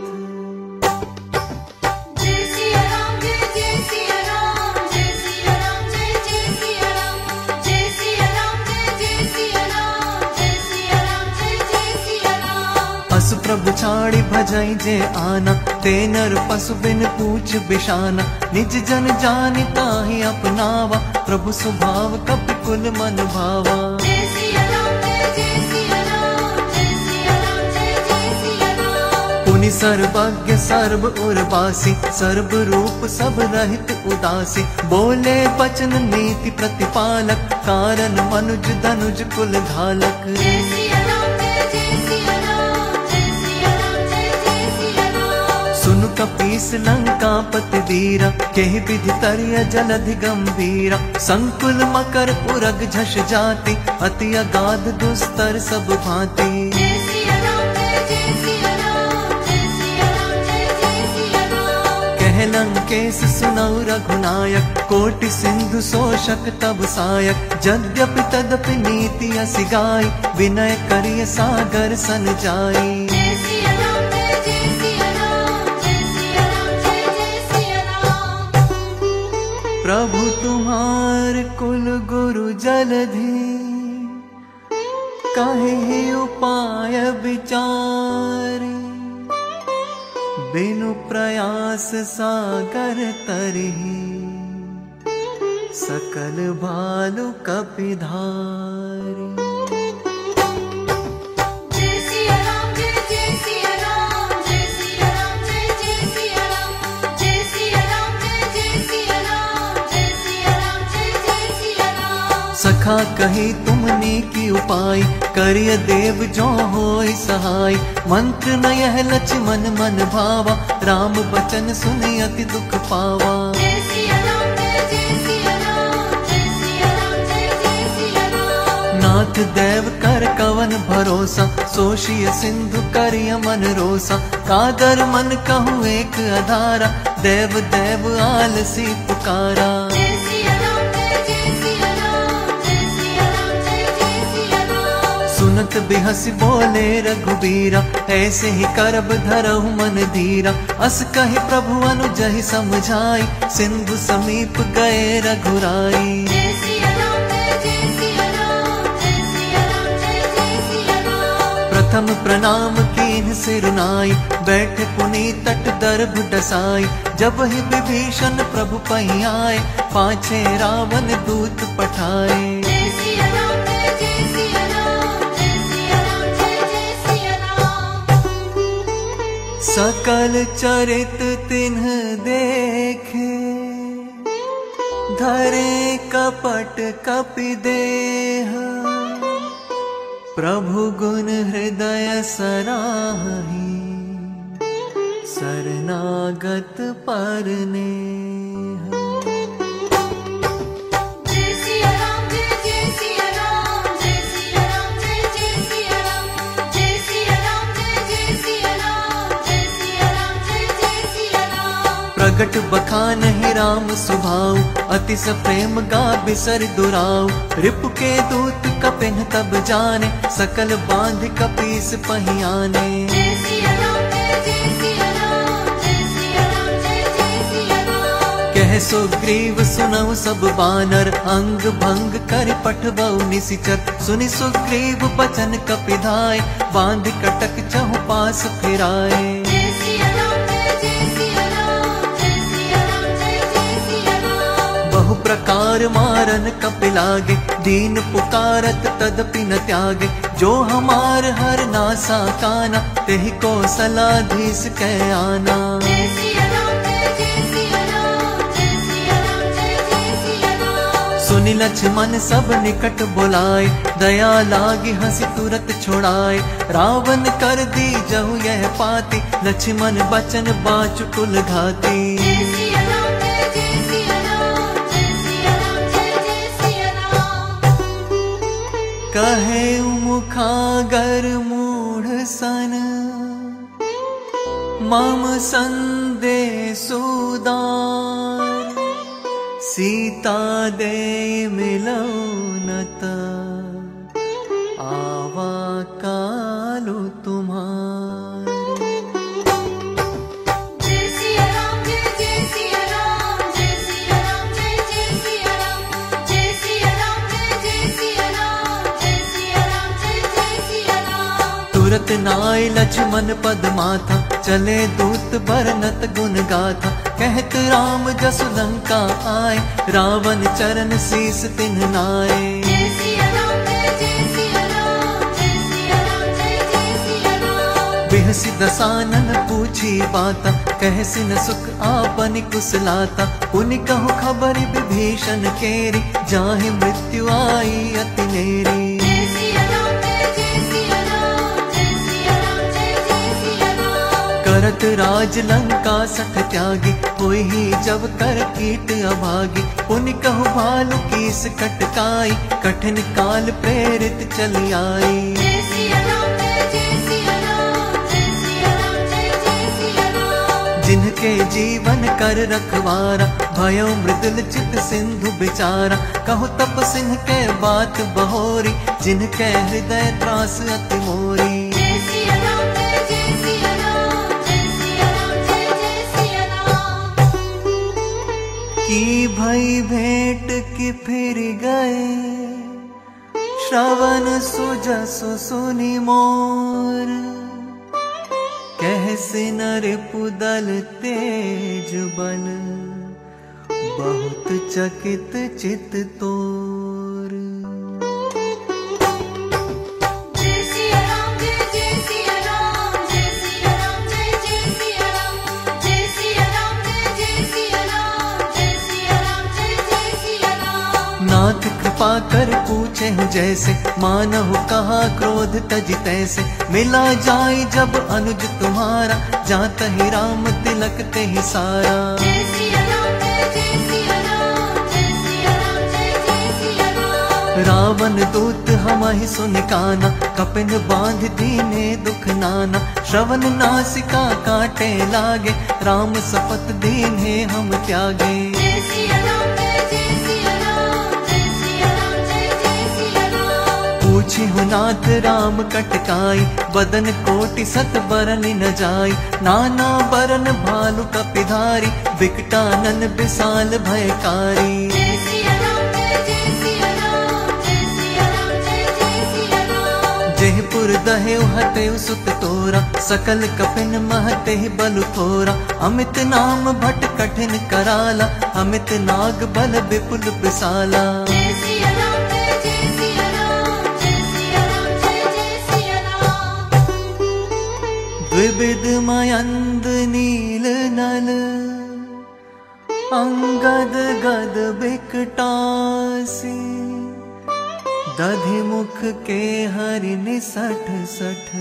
जय सिया राम जय जय सिया राम जय सिया राम जय जय सिया राम जय सिया राम जय जय सिया राम जय सिया राम जय जय सिया राम। अस प्रभु छाड़ी भजई जे आना ते नर पशु बिन पूछ बिशाना निज जन जानि ताहि अपनावा प्रभु स्वभाव कपि कुल मन भावा। जय सिया राम जय जय सिया राम जय सिया राम जय जय सिया राम। पुनि सर्वज्ञ सर्व उर्वासी सर्व रूप सब रहित उदासी बोले वचन नीति प्रतिपालक कारण मनुज धनुज कुल घालक। जय सिया राम जय जय सिया राम जय सिया राम जय जय सिया राम। सुनु कपीस लंकापति वीरा केहि विधि तरिय जलधि गंभीरा संकुल मकर उरग झष जाति अति अगाध दुस्तर सब भांति। जय सिया राम जय जय सिया राम जय सिया राम जय जय सिया राम। कह लंकेश सुनौ रघुनायक कोटि सिंधु शोषक तब सायक यद्यपि तदपि नीति असि गाई विनय करिय सागर सन जाई। जय सिया राम जय जय सिया राम जय सिया राम जय जय सिया राम। प्रभु तुम्हार कुल गुरु जलधि काहे उपाय विचारी बिनु प्रयास सागर तरहि सकल भालु कपिधारी। जय सिया राम जय जय सिया राम जय सिया राम जय जय सिया राम जय सिया राम जय जय सिया राम जय सिया राम जय जय सिया राम। सखा कही तुमने की उपाय करिय देव जो होय सहाय मंत्र न यह लक्ष्मण मन भावा राम बचन सुनि अति दुख पावा। जय सिया राम जय जय सिया राम जय सिया राम जय जय सिया राम। नाथ देव कर कवन भरोसा सोशिय सिंधु करिय मन रोसा कादर मन कहूँ एक अधारा देव देव आलसी पुकारा। जय सिया राम जय जय सिया राम जय सिया राम जय जय सिया राम। सुनत बिहसी बोले रघुबीरा ऐसे ही करब धरहु मन धीरा अस कहि प्रभु अनुजहि समझाई सिंधु समीप गए रघुराई। जय सिया राम जय जय सिया राम जय सिया राम जय जय सिया राम। प्रथम प्रणाम कीन्ह सिर नाई बैठे पुनि तट दर्भ डसाई जब ही विभीषण प्रभु पहि आए पाछे रावण दूत पठाए। जय सिया राम जय जय सिया राम जय सिया राम जय जय सिया राम। सकल चरित तिन्ह देखे धरे कपट कपि देह प्रभु गुण हृदय सराहि शरणागत परनेह। जय सिया राम जय जय सिया राम जय सिया राम जय जय सिया राम जय सिया राम जय जय सिया राम जय सिया राम जय जय सिया राम। प्रगट बखानहि राम सुभाऊ अति स प्रेम गा बिसर दुराऊ रिपु के दूत कपिन तब जाने सकल बांध कपीस पहि आने। जय सिया राम जय जय सिया राम जय सिया राम जय जय सिया राम। कह सुग्रीव सुनऊ सब बानर अंग भंग कर पठबऊ निसिचर सुनि सुग्रीव बचन कपिधाय बांध कटक चहु पास फिराए। जय सिया राम जय जय सिया राम जय सिया राम जय जय सिया राम। बहु प्रकार मारन कपिलागे दीन पुकारत तदपि न त्यागे जो हमार हर नासा काना तेहि को सलाधीस कह आना। जय सिया राम जय जय सिया राम जय सिया राम जय जय सिया राम। सुनि लक्ष्मण सब निकट बुलाए दया लागी हंसी तुरत छुड़ाए रावण कर दी जहु यह पाती लक्ष्मण बचन बाचु कुल घाती। जय सिया राम जय जय सिया राम जय सिया राम जय जय सिया राम। कहे मुखागर मूढ़ सन मम संदेशुदार सीता दे मिलो नत आवा कालो तुम्हारे। जय सिया राम जय जय सिया राम जय सिया राम जय जय सिया राम जय सिया राम जय जय सिया राम जय सिया राम जय जय सिया राम। तुरत नाय लक्ष्मण पद माथा चले दूत बरनत गुण गाथा कहत राम जसु लंका आए रावण चरण शीस तिन नाए। जय सिया राम जय जय सिया राम जय सिया राम जय जय सिया राम। बिहसि दसानन पूछी बाता कहसि न सुख आपनि कुशलाता पुनि कहु खबरि विभीषण केरी जाहि मृत्यु आई अति नेरी। जय सिया राम जय जय सिया राम जय सिया राम जय जय सिया राम। करत राज लंका सठ त्यागी होई ही जब कर कीट अभागी पुनि कहु भालु कीस कटकाई कठिन काल प्रेरित चली आई। जय सिया राम जय जय सिया राम जय सिया राम जय जय सिया राम। जिनके जीवन कर रखवारा भयो मृदुल चित सिंधु बिचारा कहु तप सिंह के बात बहोरी जिनके हृदय त्रास अति मोरी। जय सिया राम जय जय सिया राम जय सिया राम जय जय सिया राम। की भई भेंट की फिर गए श्रवण सुजसु सुनि मोर कहसि नर पुदल तेज बल बहुत चकित चित तोर। जय सिया राम जय जय सिया राम जय सिया राम जय जय सिया राम जय सिया राम जय जय सिया राम जय सिया राम जय जय सिया राम। नाथ कृपा कर पूछे हूँ जैसे मानहु कहा क्रोध तज तैसे मिला जाय जब अनुज तुम्हारा जात ही राम तिलक ते ही सारा। जय सिया राम जय जय सिया राम जय सिया राम जय जय सिया राम। रावण दूत हमहि सुन काना कपिन बांध दीने दुख नाना श्रवण नासिका काटे लागे राम सपत दीने हम त्यागे। जय सिया राम जय जय सिया राम जय सिया राम जय जय सिया राम। पूछी हूँ नाथ राम कटकाई बदन कोटि सत बरन न जाई नाना बरन भालु कपिधारी विकटानन विशाल भयकारी। जय सिया राम जय जय सिया राम जय सिया राम जय जय सिया राम। जयपुर दहेउ हतेउ सुत तोरा सकल कपिन महते बलु थोरा अमित नाम भट कठिन कराला अमित नाग बल विपुल विशाला। जय सिया राम जय जय सिया राम जय सिया राम जय जय सिया राम। द्विविध मयंद नील नल अंगद गद बिकटासी दधि मुख के हरि निसठ सठ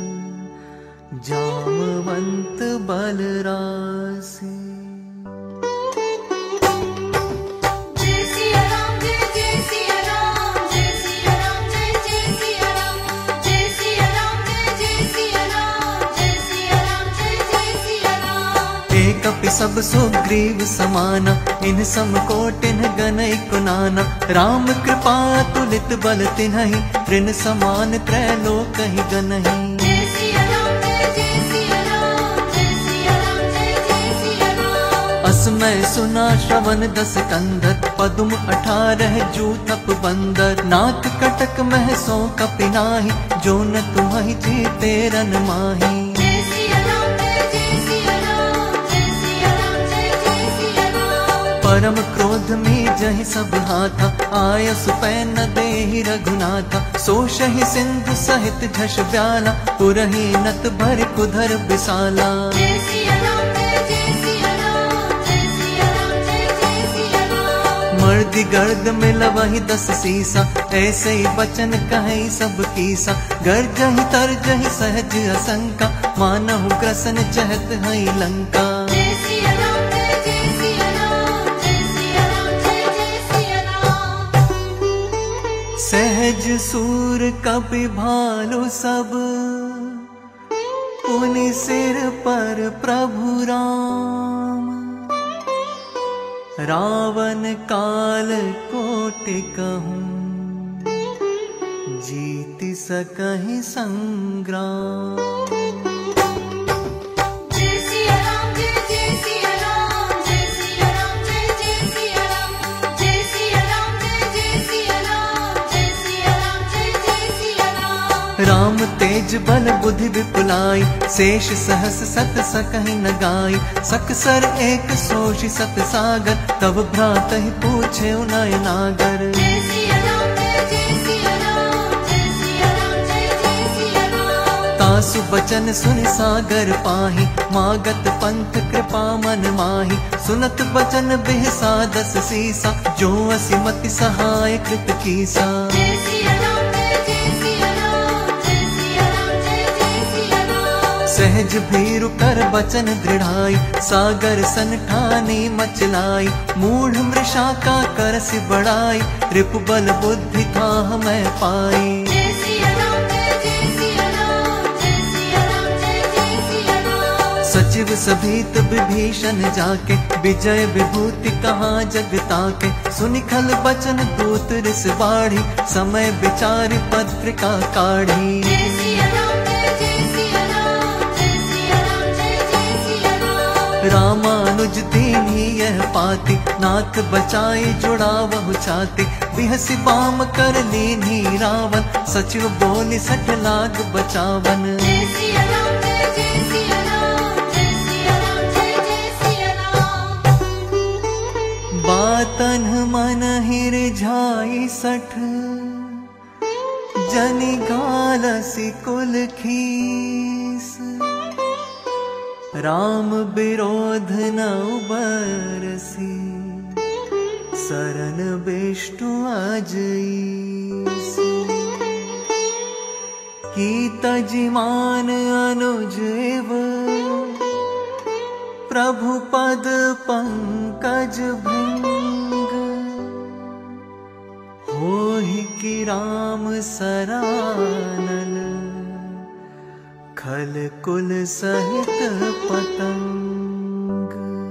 जामवंत बलरासी। जय सिया राम जय जय सिया राम जय सिया राम जय जय सिया राम जय सिया राम जय जय सिया राम जय सिया राम जय जय सिया राम। एक अपि सब सुग्रीव समाना इन सम कोटिन गनई कुनाना राम कृपा तुलित बल तिन्हि ऋण समान त्रैलोक ही गनहि। जय सिया राम जय जय सिया राम जय सिया राम जय जय सिया राम। असमय सुना श्रवण दस कंदर पदुम अठारह जूथप बंदर नाक कटक मह सो कपिनाहि जो न तुम्हि जीते रन माही। जय सिया राम जय जय सिया राम जय सिया राम जय जय सिया राम। परम क्रोध में जहि सब हाथा आय सुपैन देहि रघुनाथा सोषहि सिंधु सहित झष ब्याला पुरहि नत भर कुधर विशाला। जय सिया राम जय जय सिया राम जय सिया राम जय जय सिया राम। मर्दि गर्द मिलवहि दस सीसा ऐसे ही बचन कहे सब कीसा गर्जहि तरजहि सहज असंका मानहु ग्रसन चहत हई लंका। जय सिया राम जय जय सिया राम जय सिया राम जय जय सिया राम। सहज सूर कपि भालु सब पुनि सिर पर प्रभु राम रावण काल कोटि कहूँ, जीत सकहि संग्राम। जय सिया राम जय जय सिया राम, जय सिया राम जय जय सिया राम, जय सिया राम जय जय सिया राम, जय सिया राम जय जय सिया राम। राम तेज बल बुद्धि विपुलाई, शेष सहस सत सकहि न गाई। सकसर एक सोषि सत सागर, तब भ्रातहि पूछे नय नागर। जय सिया राम जय जय सिया राम, जय सिया राम जय जय सिया राम। तासु बचन सुनि सागर पाहि, मागत पंथ कृपा मन माहि। सुनत बचन बिहसा दस सीसा, जो असिमति सहाय कृत कीसा। जय सिया राम जय जय सिया राम, जय सिया राम जय जय सिया राम। सहज भीरु कर बचन दृढ़ाई, सागर सन ठानी मचलाई। मूढ़ मृषा का करसि बढ़ाई, रिपु बल बुद्धि थाह मैं पाई। जय सिया राम जय जय सिया राम, जय सिया राम जय जय सिया राम। सचिव सभीत विभीषण जाके, विजय विभूति कहाँ जग ताके। सुनि खल बचन दूत रिस बाढ़ी, समय विचारि पत्रिका काढ़ी। जय सिया राम जय जय सिया राम, जय सिया राम जय जय सिया राम। रामानुज दीन्ही यह पाती, नाथ बचाए जुड़ावहु छाती। बिहसि बाम कर लीन्ही रावण, सचिव बोली सठ लाग बचावन। जय सिया राम जय जय सिया राम, जय सिया राम जय जय सिया राम। बातन मन हिरझाई सठ, जनि गालसि कुल खीस। राम विरोध न उबरसी, सरन विष्णु अजईस। की तजिमान अनुज एव, प्रभु पद पंकज भृंग। होहि कि राम सरानल, खल कुल सहित पतंग।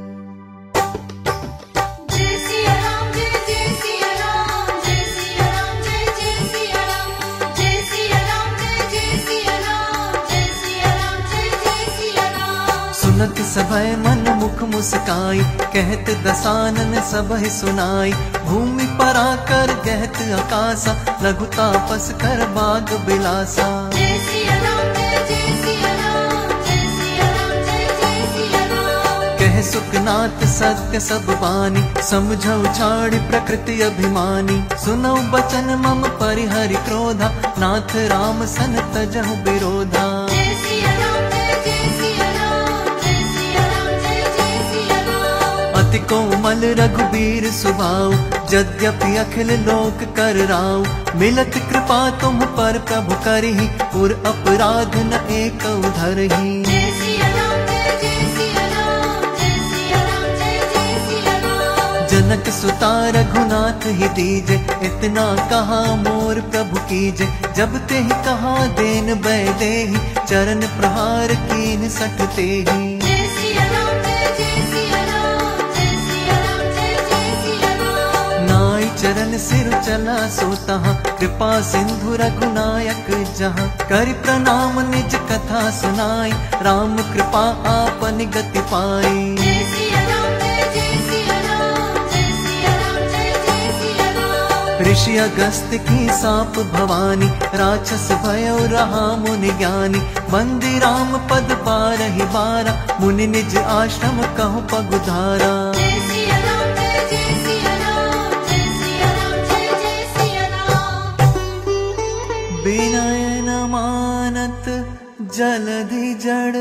जय सिया राम जय जय सिया राम, जय सिया राम जय जय सिया राम, जय सिया राम जय जय सिया राम, जय सिया राम जय जय सिया राम। सुनत सभय मन मुख मुस्काई, कहत दसानन सबहि सुनाई। भूमि पराकर कहत आकासा, लघु तापस कर बाग बिलासा। जय सिया राम जय जय सिया राम, जय सिया राम जय जय सिया राम। कह सुखनाथ सत्य सब बानी, समझौ छाड़ि प्रकृति अभिमानी। सुनौ बचन मम परिहरि क्रोधा, नाथ राम सन तजहु विरोधा। जय सिया राम जय जय सिया राम, जय सिया राम जय जय सिया राम। अति कोमल रघुबीर सुभाऊ, यद्यपि अखिल लोक कर राऊ। मिलत कृपा तुम पर प्रभु करहि, पुर अपराध न एक धरहि। जय सिया राम जय जय सिया राम, जय सिया राम जय जय सिया राम। जनक सुता रघुनाथ ही दीजे, इतना कहा मोर प्रभु कीजे। जब ते ही कहा देन बैदेहि, चरण प्रहार कीन सठ तेहि। जय सिया राम जय जय सिया राम, जय सिया राम जय जय सिया राम। नाई चरण सिर चला सोता, कृपा सिंधु रघुनायक जहाँ। कर प्रणाम निज कथा सुनाई, राम कृपा आपन गति पाई। जय सिया राम जय जय सिया राम, जय सिया राम जय जय सिया राम। ऋषि अगस्त की साप भवानी, राक्षस भयो रहा मुनि ज्ञानी। बंदी राम पद पारहि बारा, मुनि निज आश्रम कहु पगुधारा। जय सिया राम जय जय सिया राम, जय सिया राम जय जय सिया राम। विनय न मानत जलधि जड़,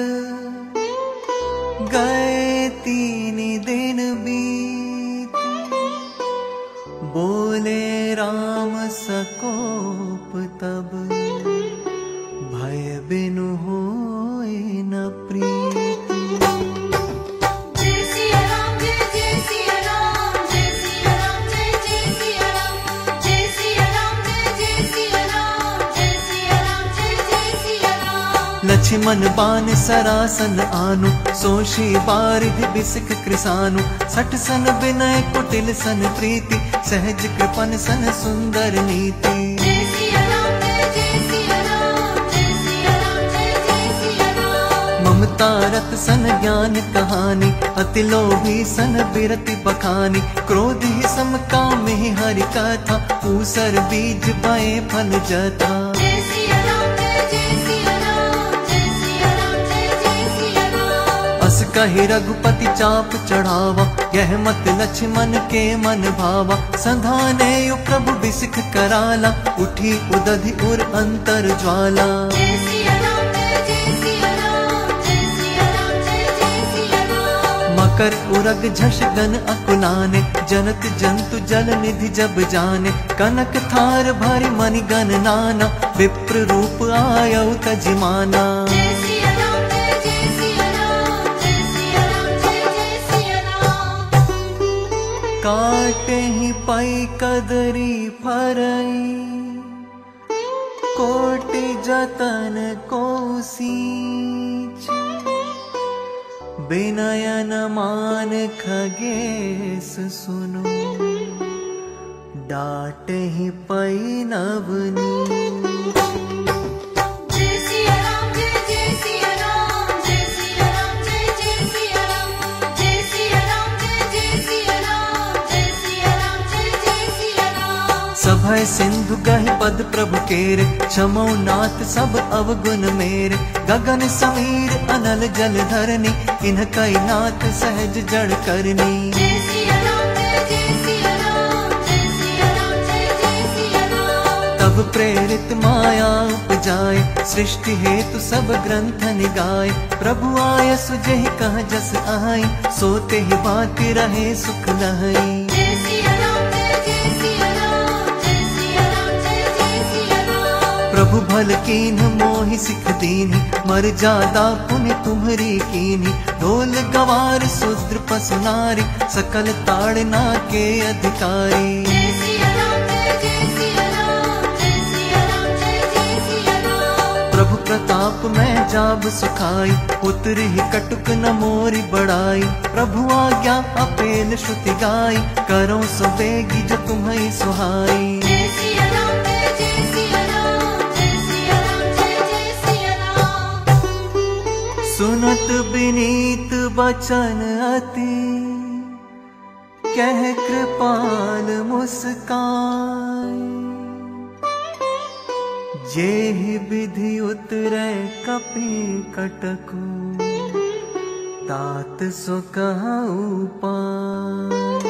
गए तीन दिन बीत। बोले राम सकोप तब, भय बिनु होए न प्रीति। जय सिया राम जय जय सिया राम, जय सिया राम जय जय सिया राम, जय सिया राम जय जय सिया राम, जय सिया राम जय जय सिया राम। लक्ष्मण बान सरासन आनु, सोशी बारिधि बिसिख कृसानु, सठ सन विनय कुटिल सन प्रीति, सहज कृपन सन सुंदर नीति। जय सिया राम जय जय सिया राम, जय सिया राम जय जय सिया राम। ममता रत सन ज्ञान कहानी, अति लोभी सन बिरति बखानी, क्रोध ही सम कामि हरि कथा, ऊसर बीज बए फल जथा। जय सिया राम जय जय सिया राम, जय सिया राम जय जय सिया राम। अस कहि रघुपति चाप चढ़ावा, यह मत लक्ष्मण के मन भावा, संधाने यु प्रभु बिसिख कराला, उठी उदधि उर अंतर ज्वाला। जय सिया राम जय जय सिया राम, जय सिया राम जय जय सिया राम। मकर उरग झष गन अकुलाने, जनत जंतु जल निधि जब जाने, कनक थार भरि मनि गन नाना, विप्र रूप आयौ तजिमाना। जय सिया राम जय जय सिया राम, जय सिया राम जय जय सिया राम। काटे ही पाई कदरी फरई, कोटि जतन को सींच, विनयन मान खगेश सुनो, डाटे ही पई नवनीच। जय सिया राम जय जय सिया राम, जय सिया राम जय जय सिया राम। जय सिया राम जय जय सिया राम, जय सिया राम जय जय सिया राम। सभय सिंधु गहि पद प्रभु केरे, क्षमो नाथ सब अवगुण मेरे, गगन समीर अनल जल धरनी, इन्ह कई नाथ सहज जड़ करनी। जय सिया राम जय जय सिया राम, जय सिया राम जय जय सिया राम। तब प्रेरित माया उपजाए, सृष्टि हेतु सब ग्रंथ निगाए, प्रभु आय सुजहि कह जस आई, सोते ही बाती रहे सुख लहई। जय सिया राम जय जय सिया राम, जय सिया राम जय जय सिया राम। प्रभु भल कीन्ह मोहि सिख दीन्हि, मर जादा पुण्य तुम्हरी कीन्हि, ढोल गवार शूद्र पसु नारी, सकल ताड़ना के अधिकारी। जय सिया राम जय जय सिया राम, जय सिया राम जय जय सिया राम। प्रभु प्रताप मैं जाब सुखाई, उतरि ही कटुक न मोरी बड़ाई, प्रभु आज्ञा अपेल श्रुति गाई, करो सो बेगी जो तुम्हें सुहाई। जय सिया राम जय जय सिया राम, जय सिया राम जय जय सिया राम। सुनत विनीत बचन अति, कह कृपाल मुस्काई, जेहि विधि उतरै कपि कटकु, तात सो कहउ पाई।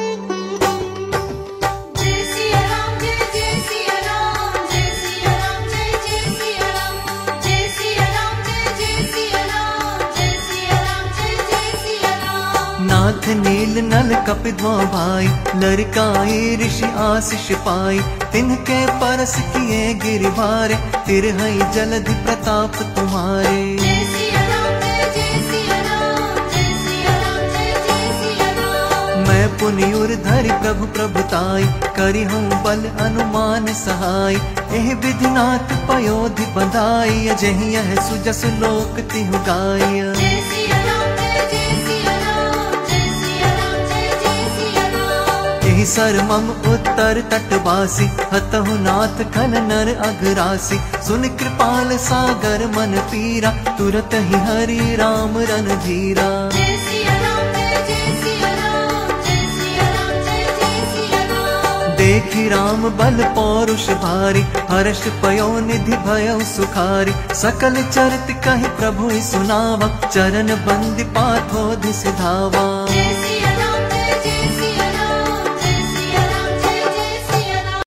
जय सिया राम जय जय सिया राम, जय सिया राम जय जय सिया राम। जय सिया राम जय जय सिया राम, जय सिया राम जय जय सिया राम। नाथ नील नल कपिध्वं भाई, लरकाई ऋषि आशीष पाई, तिनके परस किए गिरि भारे, तिरहई जलधि प्रताप तुम्हारे। जय सिया राम जय जय सिया राम, जय सिया राम जय जय सिया राम। मैं पुनि उर धरि प्रभु प्रभुताई, करि हूँ बल अनुमान सहाय, एह विधिनाथ पयोधि बंधाई, अजहि यह सुजस लोक तिहु गाय। जय सिया राम जय जय सिया राम, जय सिया राम जय जय सिया राम। एहि सर मम उत्तर तटवासी, हतहु नाथ खल नर अघरासी, सुन कृपाल सागर मन पीरा, तुरत ही हरि राम रणधीरा। जय सिया राम जय जय सिया राम, जय सिया राम जय जय सिया राम। देखि राम बल पौरुष भारी, हर्ष पयो निधि भयउ सुखारी, सकल चरित कहि प्रभु सुनावा, चरण बंदी पाथो धिस धावा। जय